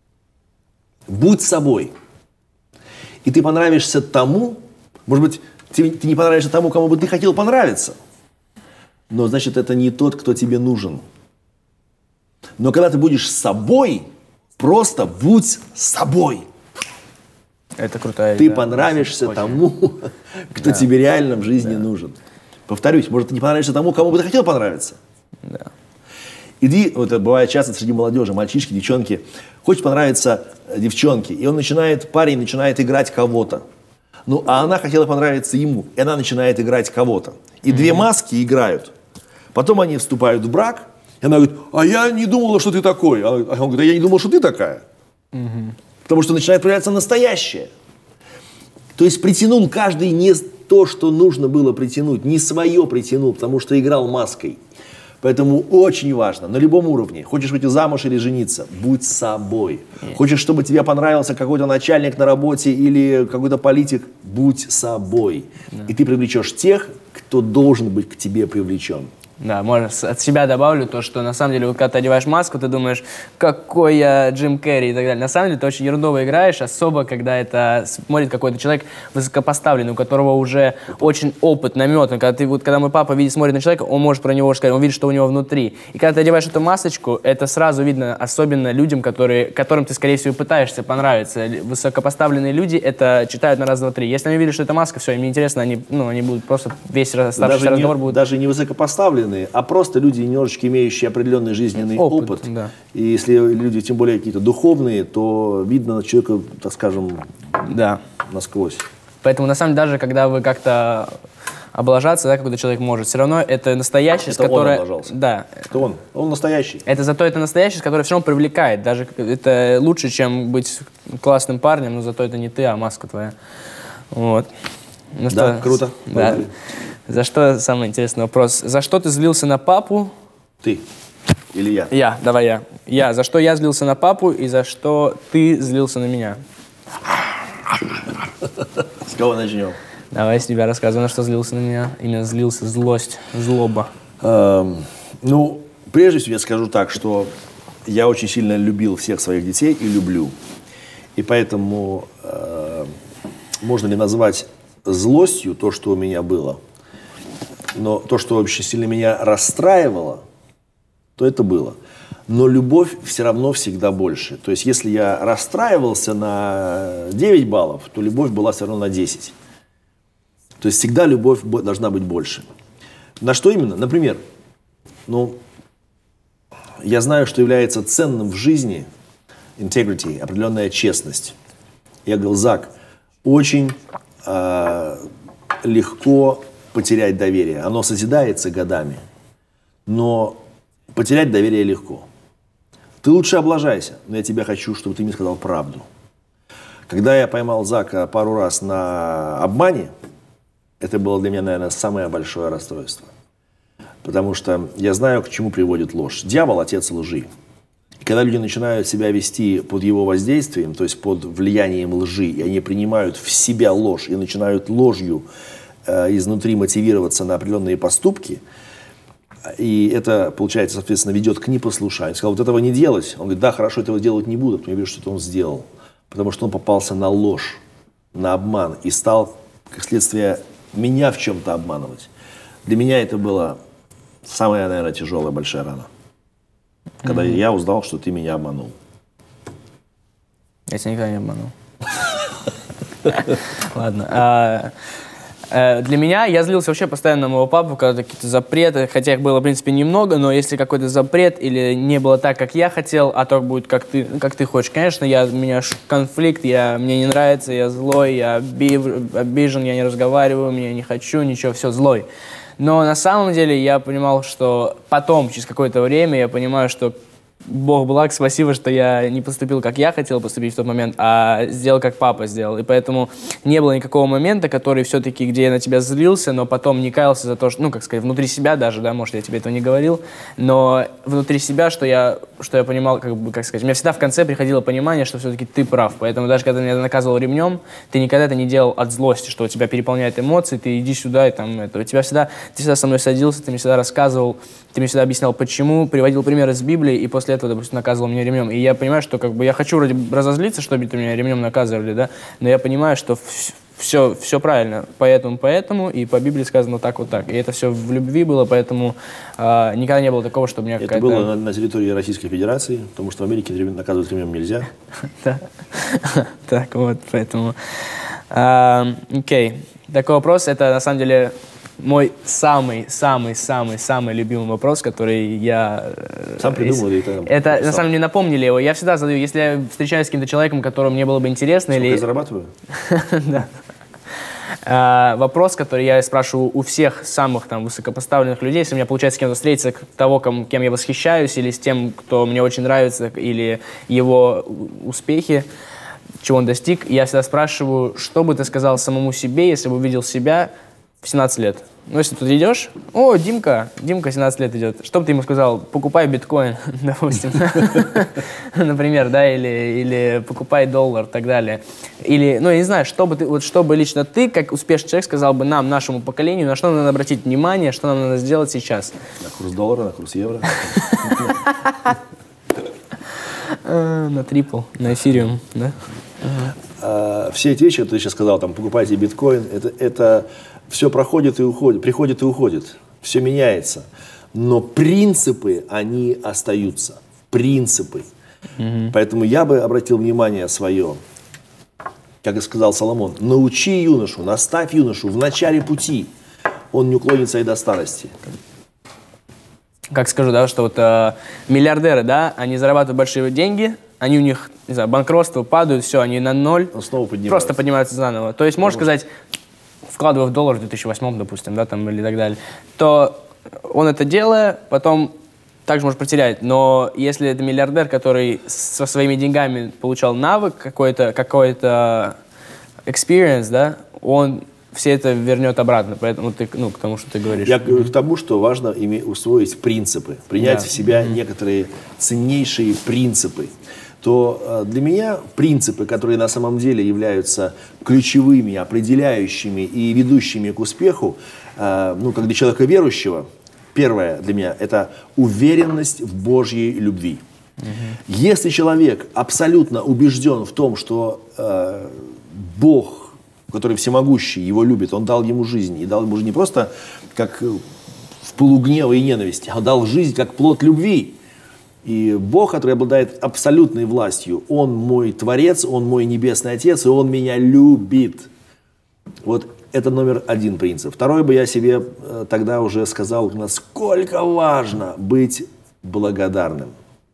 Будь собой. И ты понравишься тому, может быть, ты, ты не понравишься тому, кому бы ты хотел понравиться. Но, значит, это не тот, кто тебе нужен. Но когда ты будешь собой, просто будь собой. Это крутая Ты идея. понравишься Очень. тому, кто да. тебе реально в жизни да. нужен. Повторюсь, может, ты не понравишься тому, кому бы ты хотел понравиться. Да. Иди, вот это бывает часто среди молодежи, мальчишки, девчонки, хочет понравиться девчонке, и он начинает, парень начинает играть кого-то. Ну, а она хотела понравиться ему, и она начинает играть кого-то. И mm-hmm. две маски играют. Потом они вступают в брак, и она говорит, а я не думала, что ты такой. А он говорит, а я не думал, что ты такая. Mm-hmm. Потому что начинает проявляться настоящее. То есть притянул каждый не то, что нужно было притянуть, не свое притянул, потому что играл маской. Поэтому очень важно, на любом уровне, хочешь выйти замуж или жениться, будь собой. Yeah. Хочешь, чтобы тебе понравился какой-то начальник на работе или какой-то политик, будь собой. Yeah. И ты привлечешь тех, кто должен быть к тебе привлечен. Да, можно от себя добавлю то, что на самом деле, вот, когда ты одеваешь маску, ты думаешь, какой я Джим Керри и так далее. На самом деле ты очень ерунdoво играешь, особо, когда это смотрит какой-то человек высокопоставленный, у которого уже очень опыт наметан. Когда, ты, вот, когда мой папа видит, смотрит на человека, он может про него сказать, он видит, что у него внутри. И когда ты одеваешь эту масочку, это сразу видно, особенно людям, которые, которым ты, скорее всего, пытаешься понравиться. Высокопоставленные люди это читают на раз, два, три. Если они видят, что это маска, все, им неинтересно, они, ну, они будут просто весь оставшийся разговор не, будут... Даже не высокопоставленные, а просто люди, немножечко имеющие определенный жизненный опыт. опыт. Да. И если люди, тем более какие-то духовные, то видно человека, так скажем, да. насквозь. Поэтому, на самом деле, даже когда вы как-то облажаться, да, какой-то человек может, все равно это настоящесть, это которая... он облажался. Да. Это он. Он настоящий. Это зато это настоящесть, которая все равно привлекает. Даже это лучше, чем быть классным парнем, но зато это не ты, а маска твоя. Вот. Ну, да, что, круто. Да. За что, самый интересный вопрос, за что ты злился на папу? Ты или я? Я, давай я. Я. За что я злился на папу и за что ты злился на меня? С кого начнем? Давай с тебя рассказывай, на что злился на меня. Именно злился, злость, злоба. Эм, ну, прежде всего я скажу так, что я очень сильно любил всех своих детей и люблю. И поэтому э, можно ли назвать злостью то, что у меня было? но то, что очень сильно меня расстраивало, то это было. Но любовь все равно всегда больше. То есть, если я расстраивался на девять баллов, то любовь была все равно на десять. То есть, всегда любовь должна быть больше. На что именно? Например, ну, я знаю, что является ценным в жизни integrity, определенная честность. Я говорил: Зак, очень э, легко потерять доверие. Оно созидается годами, но потерять доверие легко. Ты лучше облажайся, но я тебя хочу, чтобы ты мне сказал правду. Когда я поймал Зака пару раз на обмане, это было для меня, наверное, самое большое расстройство. Потому что я знаю, к чему приводит ложь. Дьявол – отец лжи. И когда люди начинают себя вести под его воздействием, то есть под влиянием лжи, и они принимают в себя ложь и начинают ложью э, изнутри мотивироваться на определенные поступки, и это, получается, соответственно, ведет к непослушанию. Он сказал: вот этого не делать. Он говорит: да, хорошо, этого делать не буду. Потом я вижу, что это он сделал. Потому что он попался на ложь, на обман и стал, как следствие, меня в чем-то обманывать. Для меня это была самая, наверное, тяжелая большая рана. Когда mm-hmm. я узнал, что ты меня обманул. Я тебя никогда не обманул. Ладно. Для меня, я злился вообще постоянно на моего папу, когда какие-то запреты, хотя их было, в принципе, немного, но если какой-то запрет или не было так, как я хотел, а то будет, как ты, как ты хочешь. Конечно, я, у меня конфликт, я, мне не нравится, я злой, я обижен, я не разговариваю, я не хочу, ничего, все, злой. Но на самом деле я понимал, что потом, через какое-то время, я понимаю, что Бог благ, спасибо, что я не поступил, как я хотел поступить в тот момент, а сделал, как папа сделал. И поэтому не было никакого момента, который все-таки, где я на тебя злился, но потом не каялся за то, что, ну, как сказать, внутри себя даже, да, может, я тебе этого не говорил, но внутри себя, что я, что я понимал, как бы, как сказать, у меня всегда в конце приходило понимание, что все-таки ты прав. Поэтому даже когда меня наказывал ремнем, ты никогда это не делал от злости, что у тебя переполняет эмоции, ты иди сюда, и там, это, у тебя всегда, ты всегда со мной садился, ты мне всегда рассказывал, ты мне всегда объяснял, почему, приводил примеры из Библии, и после этого, допустим, наказывал меня ремнем. И я понимаю, что как бы я хочу вроде разозлиться, чтобы ты меня ремнем наказывали, да, но я понимаю, что все, все правильно, поэтому, поэтому, и по Библии сказано так, вот так. И это все в любви было, поэтому э, никогда не было такого, что у меня это какая-то... было на, на территории Российской Федерации, потому что в Америке наказывать ремнем нельзя. Да, так вот, поэтому... Окей, такой вопрос, это на самом деле... Мой самый-самый-самый-самый любимый вопрос, который я... Сам придумал или это? Это, на самом деле, напомнили его. Я всегда задаю, если я встречаюсь с каким-то человеком, которому мне было бы интересно... Сколько или... я зарабатываю? Да. Вопрос, который я спрашиваю у всех самых там высокопоставленных людей, если у меня получается с кем-то встретиться, того, кем я восхищаюсь, или с тем, кто мне очень нравится, или его успехи, чего он достиг, я всегда спрашиваю, что бы ты сказал самому себе, если бы увидел себя в семнадцать лет. Ну, если тут идешь, о, Димка, Димка семнадцать лет идет. Что бы ты ему сказал? Покупай биткоин, допустим. Например, да, или, или покупай доллар и так далее. Или, ну, я не знаю, что бы, ты, вот, что бы лично ты, как успешный человек, сказал бы нам, нашему поколению, на что нам надо обратить внимание, что нам надо сделать сейчас. На курс доллара, на курс евро. На трипл, на эфириум, да? Все эти вещи, которые ты сейчас сказал, там, покупайте биткоин, это, это все проходит и уходит, приходит и уходит, все меняется. Но принципы, они остаются. Принципы. Mm-hmm. Поэтому я бы обратил внимание свое, как и сказал Соломон, научи юношу, наставь юношу в начале пути, он не уклонится и до старости. Как скажу, да, что вот э, миллиардеры, да, они зарабатывают большие деньги, они у них, не знаю, банкротство, падают, все, они на ноль, он снова поднимается. Просто поднимаются заново. То есть, можно сказать, вкладывая в доллар в две тысячи восьмом, допустим, да, там, или так далее, то он это делая, потом также может потерять. Но если это миллиардер, который со своими деньгами получал навык, какой-то, какой-то experience, да, он все это вернет обратно, поэтому ты, ну, к тому, что ты говоришь. Я говорю к тому, что важно ими усвоить принципы, принять да. в себя mm-hmm. некоторые ценнейшие принципы. То э, для меня принципы, которые на самом деле являются ключевыми, определяющими и ведущими к успеху, э, ну, как для человека верующего, первое для меня – это уверенность в Божьей любви. Mm-hmm. Если человек абсолютно убежден в том, что э, Бог который всемогущий, его любит, он дал ему жизнь. И дал ему жизнь не просто как в пылу гнева и ненависти, а дал жизнь как плод любви. И Бог, который обладает абсолютной властью, Он мой Творец, Он мой Небесный Отец, и Он меня любит. Вот это номер один принцип. Второй бы я себе тогда уже сказал, насколько важно быть благодарным.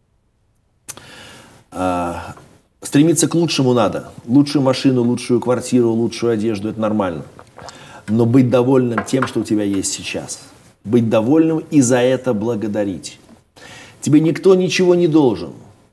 А, стремиться к лучшему надо. Лучшую машину, лучшую квартиру, лучшую одежду – это нормально. Но быть довольным тем, что у тебя есть сейчас. Быть довольным и за это благодарить. Тебе никто ничего не должен.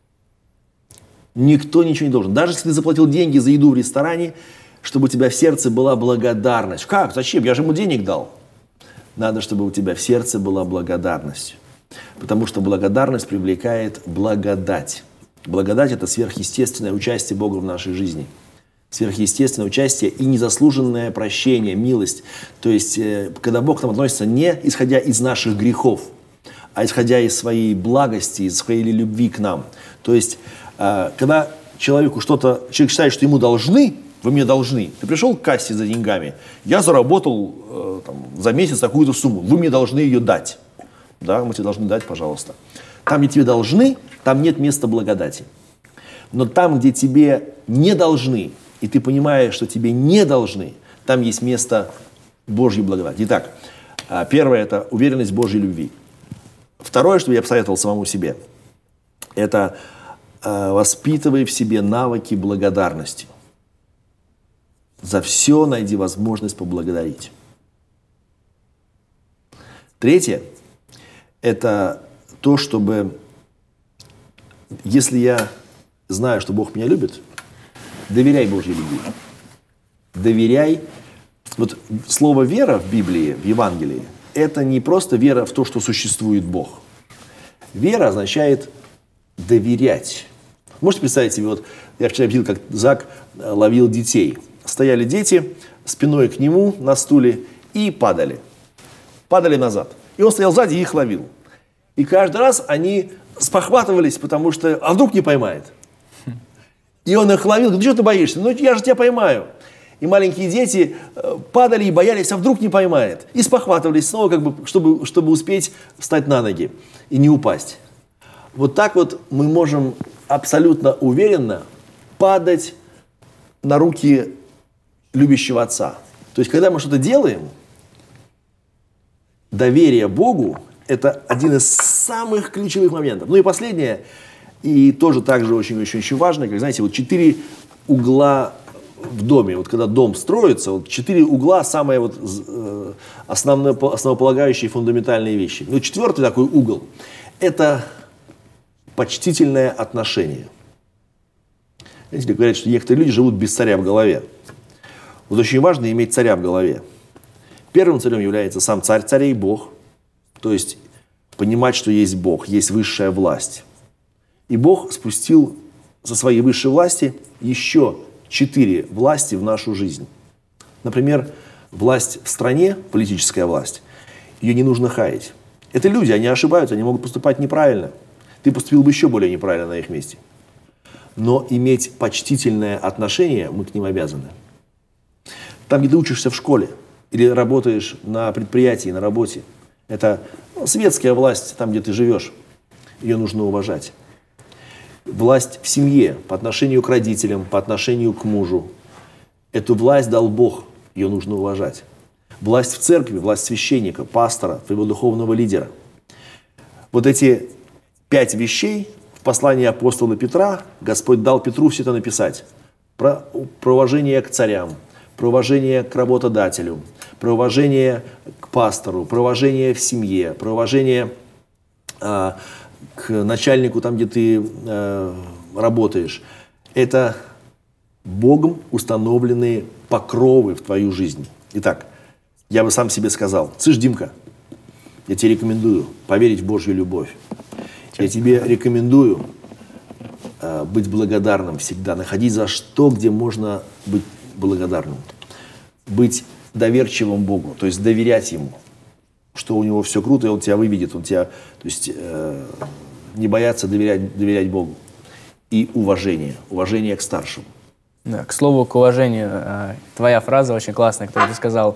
Никто ничего не должен. Даже если ты заплатил деньги за еду в ресторане, чтобы у тебя в сердце была благодарность. Как? Зачем? Я же ему денег дал. Надо, чтобы у тебя в сердце была благодарность. Потому что благодарность привлекает благодать. Благодать – это сверхъестественное участие Бога в нашей жизни. Сверхъестественное участие и незаслуженное прощение, милость. То есть, когда Бог к нам относится не исходя из наших грехов, а исходя из своей благости, из своей любви к нам. То есть, когда человеку что-то, человек считает, что ему должны, вы мне должны. Ты пришел к кассе за деньгами, я заработал э, там, за месяц такую-то сумму, вы мне должны ее дать. Да, мы тебе должны дать, пожалуйста. Там, где тебе должны, там нет места благодати. Но там, где тебе не должны, и ты понимаешь, что тебе не должны, там есть место Божьей благодати. Итак, первое – это уверенность в Божьей любви. Второе, что я посоветовал самому себе, это э, воспитывай в себе навыки благодарности. За все найди возможность поблагодарить. Третье – это то, чтобы, если я знаю, что Бог меня любит, доверяй Божьей любви. Доверяй. Вот слово «вера» в Библии, в Евангелии, это не просто вера в то, что существует Бог. Вера означает доверять. Можете представить себе, вот я вчера видел, как Зак ловил детей. Стояли дети спиной к нему на стуле и падали. Падали назад. И он стоял сзади и их ловил. И каждый раз они спохватывались, потому что, а вдруг не поймает? И он их ловил, говорит, ну что ты боишься? Ну я же тебя поймаю. И маленькие дети падали и боялись, а вдруг не поймает. И спохватывались снова, как бы, чтобы, чтобы успеть встать на ноги и не упасть. Вот так вот мы можем абсолютно уверенно падать на руки любящего Отца. То есть, когда мы что-то делаем, доверие Богу – это один из самых ключевых моментов. Ну и последнее, и тоже также очень-очень важно, как, знаете, вот четыре угла в доме. Вот когда дом строится, вот четыре угла – самые вот э, основные, основополагающие фундаментальные вещи. Ну, четвертый такой угол – это почтительное отношение. Знаете, говорят, что некоторые люди живут без царя в голове. Вот очень важно иметь царя в голове. Первым царем является сам царь царей, Бог. То есть понимать, что есть Бог, есть высшая власть. И Бог спустил со своей высшей власти еще четыре власти в нашу жизнь. Например, власть в стране, политическая власть, ее не нужно хаять. Это люди, они ошибаются, они могут поступать неправильно. Ты поступил бы еще более неправильно на их месте. Но иметь почтительное отношение мы к ним обязаны. Там, где ты учишься в школе или работаешь на предприятии, на работе, это светская власть, там, где ты живешь, ее нужно уважать. Власть в семье по отношению к родителям, по отношению к мужу. Эту власть дал Бог, ее нужно уважать. Власть в церкви, власть священника, пастора, твоего духовного лидера. Вот эти пять вещей в послании апостола Петра Господь дал Петру все это написать. Про, про уважение к царям, про уважение к работодателю, про уважение к пастору, про уважение в семье, про уважение а, к начальнику, там, где ты а, работаешь. Это Богом установленные покровы в твою жизнь. Итак, я бы сам себе сказал, слышь, Димка, я тебе рекомендую поверить в Божью любовь. Я тебе рекомендую э, быть благодарным всегда, находить за что, где можно быть благодарным. Быть доверчивым Богу, то есть доверять Ему, что у Него все круто, и Он тебя выведет, Он тебя, то есть э, не бояться доверять, доверять Богу. И уважение, уважение к старшим. Да, к слову, к уважению, твоя фраза очень классная, которую ты сказал.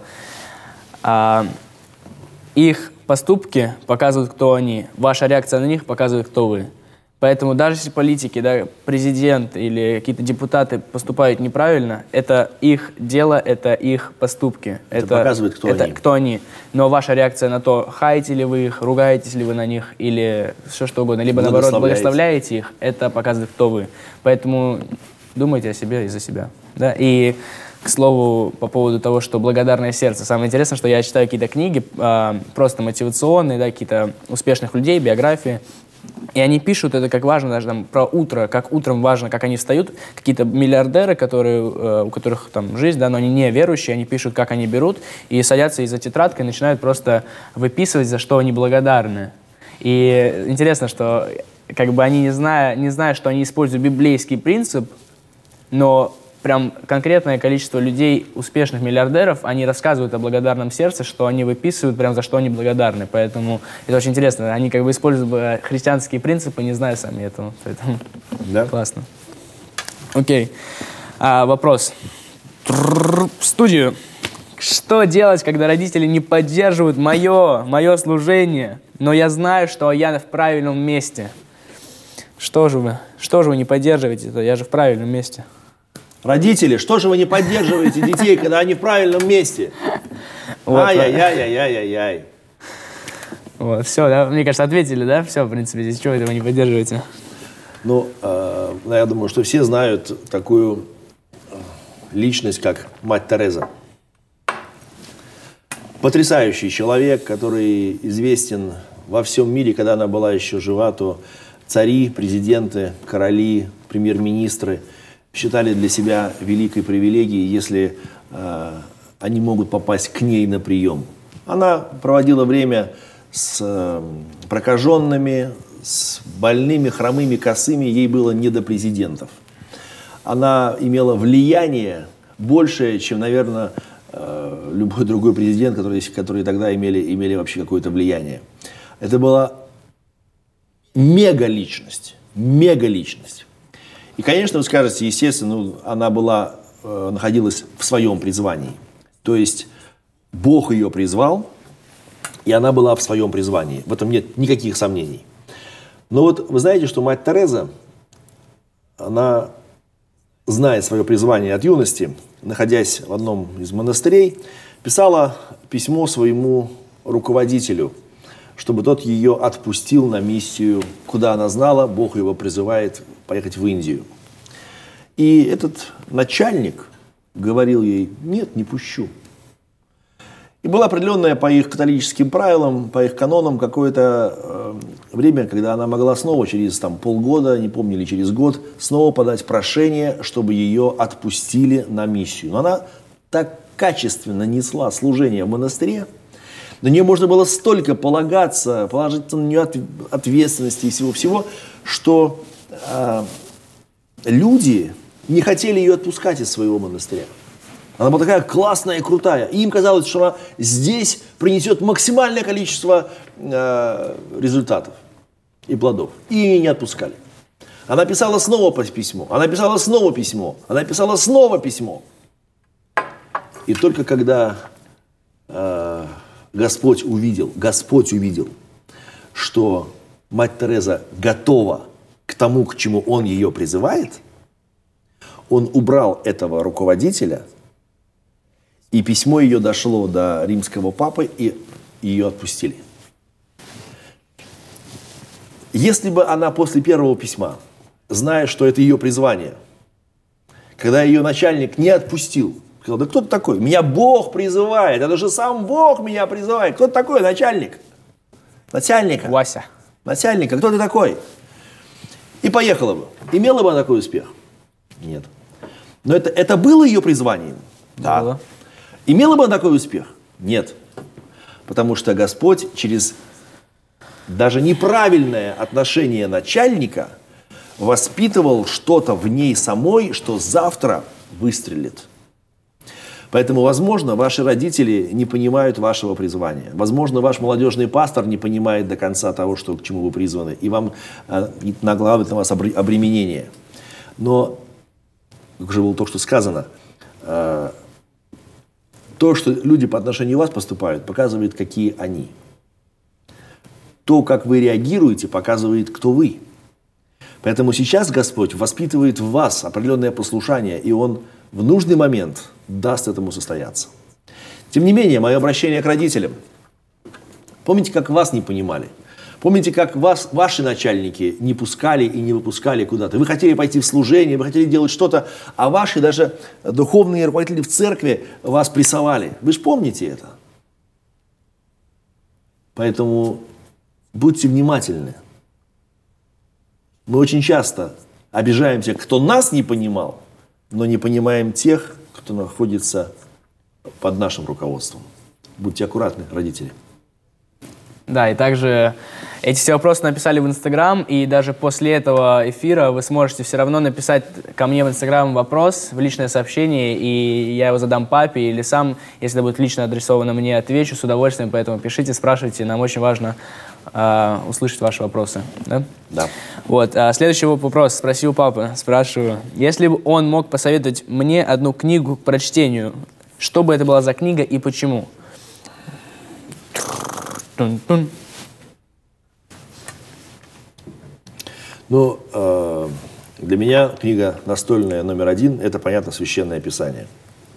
Их поступки показывают, кто они. Ваша реакция на них показывает, кто вы. Поэтому даже если политики, да, президент или какие-то депутаты поступают неправильно, это их дело, это их поступки. Это, это показывает, кто это они. кто они. Но ваша реакция на то, хаете ли вы их, ругаетесь ли вы на них, или все что угодно, либо наоборот благословляете их, это показывает, кто вы. Поэтому думайте о себе и за себя. Да? И, к слову, по поводу того, что благодарное сердце. Самое интересное, что я читаю какие-то книги, э, просто мотивационные, да, какие-то успешных людей, биографии. И они пишут это, как важно, даже там, про утро, как утром важно, как они встают. Какие-то миллиардеры, которые, э, у которых там жизнь, да, но они не верующие, они пишут, как они берут, и садятся и за тетрадкой начинают просто выписывать, за что они благодарны. И интересно, что как бы они, не зная, не зная, что они используют библейский принцип, но прям конкретное количество людей, успешных миллиардеров, они рассказывают о благодарном сердце, что они выписывают, прям за что они благодарны. Поэтому это очень интересно. Они как бы используют христианские принципы, не зная сами этого. Поэтому да? Классно. Окей. А, вопрос. В студию. Что делать, когда родители не поддерживают мое, мое служение, но я знаю, что я в правильном месте? Что же вы? Что же вы не поддерживаете-то? Я же в правильном месте. Родители, что же вы не поддерживаете детей, когда они в правильном месте? Вот, ай-яй-яй-яй-яй-яй. Вот, все, да? Мне кажется, ответили, да? Все, в принципе, здесь чего этого не поддерживаете? Ну, э, я думаю, что все знают такую личность, как мать Тереза. Потрясающий человек, который известен во всем мире. Когда она была еще жива, то цари, президенты, короли, премьер-министры считали для себя великой привилегией, если э, они могут попасть к ней на прием. Она проводила время с э, прокаженными, с больными, хромыми, косыми. Ей было не до президентов. Она имела влияние большее, чем, наверное, э, любой другой президент, который, которые тогда имели, имели вообще какое-то влияние. Это была мега-личность. Мега-личность. И, конечно, вы скажете, естественно, ну, она была, э, находилась в своем призвании. То есть Бог ее призвал, и она была в своем призвании. В этом нет никаких сомнений. Но вот вы знаете, что мать Тереза, она, зная свое призвание от юности, находясь в одном из монастырей, писала письмо своему руководителю, чтобы тот ее отпустил на миссию, куда она знала, Бог его призывает поехать в Индию. И этот начальник говорил ей: нет, не пущу. И было определенное по их католическим правилам, по их канонам какое-то э, время, когда она могла снова через там, полгода, не помню, или через год, снова подать прошение, чтобы ее отпустили на миссию. Но она так качественно несла служение в монастыре, на нее можно было столько полагаться, положить на нее ответственности и всего-всего, что э, люди не хотели ее отпускать из своего монастыря. Она была такая классная и крутая. И им казалось, что она здесь принесет максимальное количество э, результатов и плодов. И ее не отпускали. Она писала снова письмо, она писала снова письмо, она писала снова письмо. И только когда э, Господь увидел, Господь увидел, что мать Тереза готова к тому, к чему Он ее призывает, Он убрал этого руководителя, и письмо ее дошло до римского папы, и ее отпустили. Если бы она после первого письма, зная, что это ее призвание, когда ее начальник не отпустил, сказал: да кто ты такой? Меня Бог призывает, это же сам Бог меня призывает. Кто ты такой, начальник? Начальника. Вася. Начальника, кто ты такой? И поехала бы. Имела бы она такой успех? Нет. Но это, это было ее призванием? Да. Было. Имела бы она такой успех? Нет. Потому что Господь через даже неправильное отношение начальника воспитывал что-то в ней самой, что завтра выстрелит. Поэтому, возможно, ваши родители не понимают вашего призвания. Возможно, ваш молодежный пастор не понимает до конца того, что, к чему вы призваны. И вам э, накладывает на вас обременение. Но как уже было только что сказано, э, то, что люди по отношению к вас поступают, показывает, какие они. То, как вы реагируете, показывает, кто вы. Поэтому сейчас Господь воспитывает в вас определенное послушание, и Он в нужный момент даст этому состояться. Тем не менее, мое обращение к родителям. Помните, как вас не понимали? Помните, как вас, ваши начальники не пускали и не выпускали куда-то? Вы хотели пойти в служение, вы хотели делать что-то, а ваши даже духовные руководители в церкви вас прессовали. Вы же помните это? Поэтому будьте внимательны. Мы очень часто обижаемся, кто нас не понимал, но не понимаем тех, кто находится под нашим руководством. Будьте аккуратны, родители. Да, и также эти все вопросы написали в Инстаграм, и даже после этого эфира вы сможете все равно написать ко мне в Инстаграм вопрос, в личное сообщение, и я его задам папе, или сам, если это будет лично адресовано мне, отвечу с удовольствием, поэтому пишите, спрашивайте, нам очень важно э, услышать ваши вопросы. Да? Да. Вот, а следующий вопрос спросил папа, спрашиваю, если бы он мог посоветовать мне одну книгу к прочтению, что бы это была за книга и почему? Тун-тун. Ну, э, для меня книга настольная номер один – это, понятно, Священное Писание.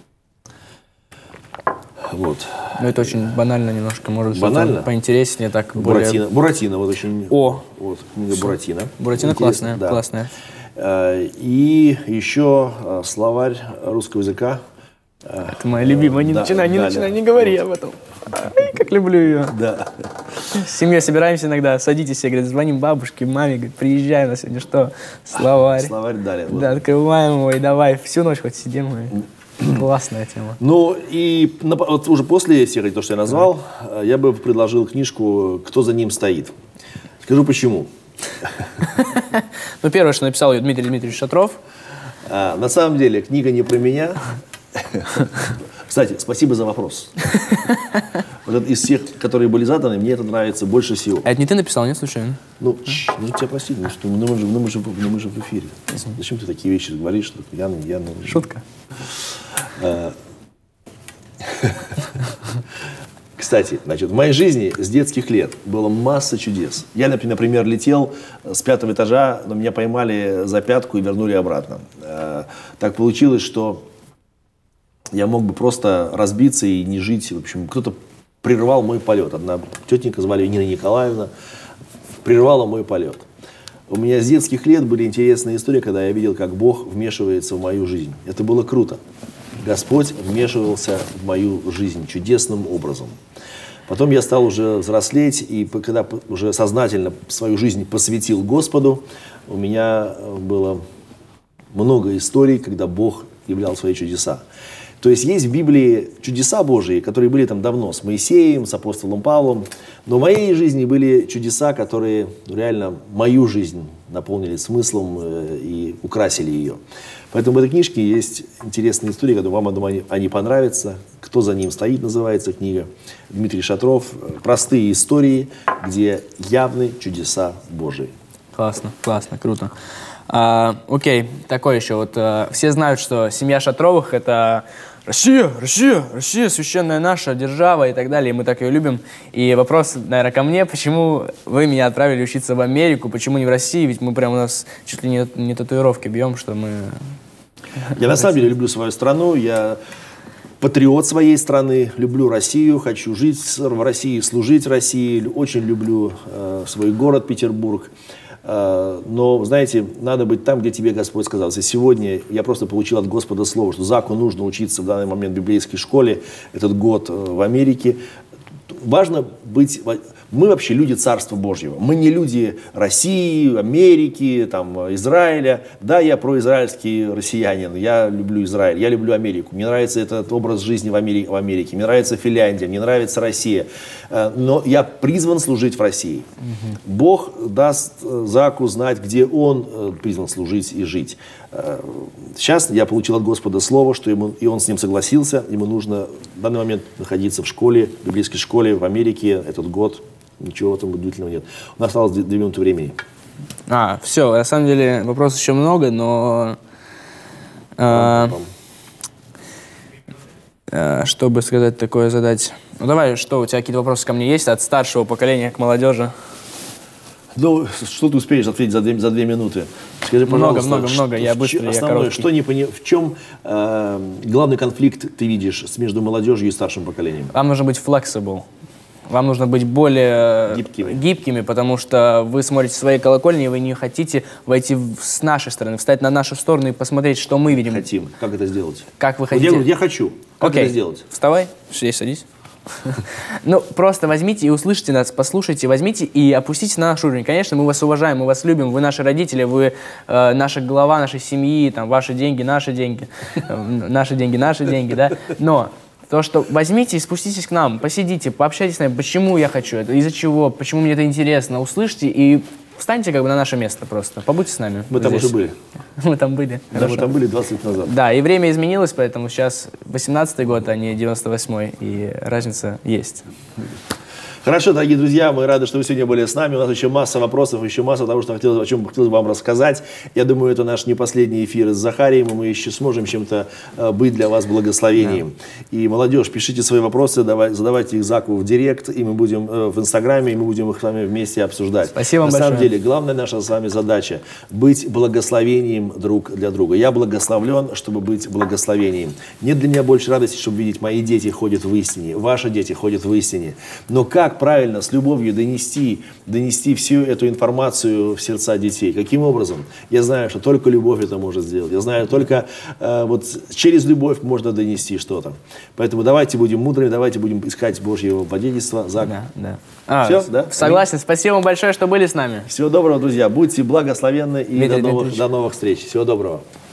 Вот. Ну, это очень банально немножко, может банально? Поинтереснее, так Буратино. более... Буратино, вот очень... О! Вот, книга Буратино. Буратино классная, да. классная. И еще словарь русского языка. Это моя любимая, не да, начинай, не да, начинай, да. не говори вот. об этом. Ай, как люблю ее. Да. С семьей собираемся иногда, садитесь, я, говорит, звоним бабушке, маме, говорит, приезжай на сегодня, что? Словарь. Словарь дали. Вот. Да, открываем его и давай, всю ночь хоть сидим. И... Классная тема. Ну, и вот уже после всех то, что я назвал, да. я бы предложил книжку «Кто за ним стоит». Скажу почему. Ну, первое, что написал ее Дмитрий Дмитриевич Шатров. А, на самом деле, книга не про меня. Кстати, спасибо за вопрос. Вот из всех, которые были заданы, мне это нравится больше всего. А это не ты написал, нет, случайно? Ну, ч, ну тебя простить, ну, что, ну, мы же, ну, мы же, ну, мы же в эфире. Зачем ты такие вещи говоришь? Что я, я, ну, Шутка. А, кстати, значит, в моей жизни с детских лет было масса чудес. Я, например, летел с пятого этажа, но меня поймали за пятку и вернули обратно. А, так получилось, что я мог бы просто разбиться и не жить. В общем, кто-то прервал мой полет. Одна тетенька, звали ее Нина Николаевна, прервала мой полет. У меня с детских лет были интересные истории, когда я видел, как Бог вмешивается в мою жизнь. Это было круто. Господь вмешивался в мою жизнь чудесным образом. Потом я стал уже взрослеть, и когда уже сознательно свою жизнь посвятил Господу, у меня было много историй, когда Бог являл свои чудеса. То есть есть в Библии чудеса Божии, которые были там давно, с Моисеем, с апостолом Павлом. Но в моей жизни были чудеса, которые реально мою жизнь наполнили смыслом и украсили ее. Поэтому в этой книжке есть интересные истории, которые вам, я думаю, они понравятся. «Кто за ним стоит» называется книга. Дмитрий Шатров. Простые истории, где явны чудеса Божии. Классно, классно, круто. А, окей, такое еще. Вот, а, все знают, что семья Шатровых — это Россия, Россия, Россия, священная наша держава и так далее. И мы так ее любим. И вопрос, наверное, ко мне, почему вы меня отправили учиться в Америку, почему не в России? Ведь мы прям у нас чуть ли не, не татуировки бьем, что мы... Я на самом деле люблю свою страну, я патриот своей страны, люблю Россию, хочу жить в России, служить России, очень люблю э, свой город Петербург. Но, знаете, надо быть там, где тебе Господь сказал. И сегодня я просто получил от Господа слово, что Заку нужно учиться в данный момент в библейской школе, этот год в Америке. Важно быть... Мы вообще люди Царства Божьего. Мы не люди России, Америки, там, Израиля. Да, я произраильский россиянин, я люблю Израиль, я люблю Америку. Мне нравится этот образ жизни в Америке, в Америке. Мне нравится Финляндия, мне нравится Россия. Но я призван служить в России. Угу. Бог даст Заку знать, где он призван служить и жить. Сейчас я получил от Господа слово, что ему, и он с ним согласился. Ему нужно в данный момент находиться в школе, в библейской школе в Америке этот год. Ничего в этом удивительного нет. У нас осталось две, две минуты времени. А, все, на самом деле вопросов еще много, но А, а, что бы сказать такое, задать? Ну давай, что, у тебя какие-то вопросы ко мне есть от старшего поколения к молодежи? Ну, что ты успеешь ответить за две, за две минуты? Скажи, много, пожалуйста, много, что, много, я быстро, я основное, короткий. что не пони... в чем э, главный конфликт ты видишь между молодежью и старшим поколением? Вам нужно быть flexible. Вам нужно быть более гибкими. гибкими, потому что вы смотрите свои колокольни, и вы не хотите войти в, с нашей стороны, встать на нашу сторону и посмотреть, что мы видим. Хотим. Как это сделать? Как вы Вот хотите? я, говорю, я хочу. Как Окей. это сделать? Вставай, здесь садись. Ну, просто возьмите и услышите нас, послушайте, возьмите и опуститесь на наш уровень. Конечно, мы вас уважаем, мы вас любим, вы наши родители, вы э, наша глава нашей семьи, там, ваши деньги, наши деньги, наши деньги, наши деньги, да. Но то, что возьмите и спуститесь к нам, посидите, пообщайтесь с нами, почему я хочу это, из-за чего, почему мне это интересно, услышьте и встаньте как бы на наше место просто, побудьте с нами. Мы там здесь. уже были. Мы там были. Да, мы там были двадцать лет назад. Да, и время изменилось, поэтому сейчас восемнадцатый год, а не девяносто восьмой, и разница есть. Хорошо, дорогие друзья, мы рады, что вы сегодня были с нами. У нас еще масса вопросов, еще масса того, что хотелось, о чем хотелось вам рассказать. Я думаю, это наш не последний эфир с Захарием, и мы еще сможем чем-то э, быть для вас благословением. Да. И, молодежь, пишите свои вопросы, давай, задавайте их Заку в директ, и мы будем э, в Инстаграме, и мы будем их с вами вместе обсуждать. Спасибо вам большое. На самом большое. деле, главная наша с вами задача – быть благословением друг для друга. Я благословлен, чтобы быть благословением. Нет для меня больше радости, чтобы видеть, мои дети ходят в истине, ваши дети ходят в истине. Но как правильно, с любовью донести, донести всю эту информацию в сердца детей? Каким образом? Я знаю, что только любовь это может сделать. Я знаю, только э, вот через любовь можно донести что-то. Поэтому давайте будем мудрыми, давайте будем искать Божьего водительства. Зак. Да, да. А, Все, да? Согласен. Спасибо вам большое, что были с нами. Всего доброго, друзья. Будьте благословенны и Дмитрий до новых, Дмитриевич. до новых встреч. Всего доброго.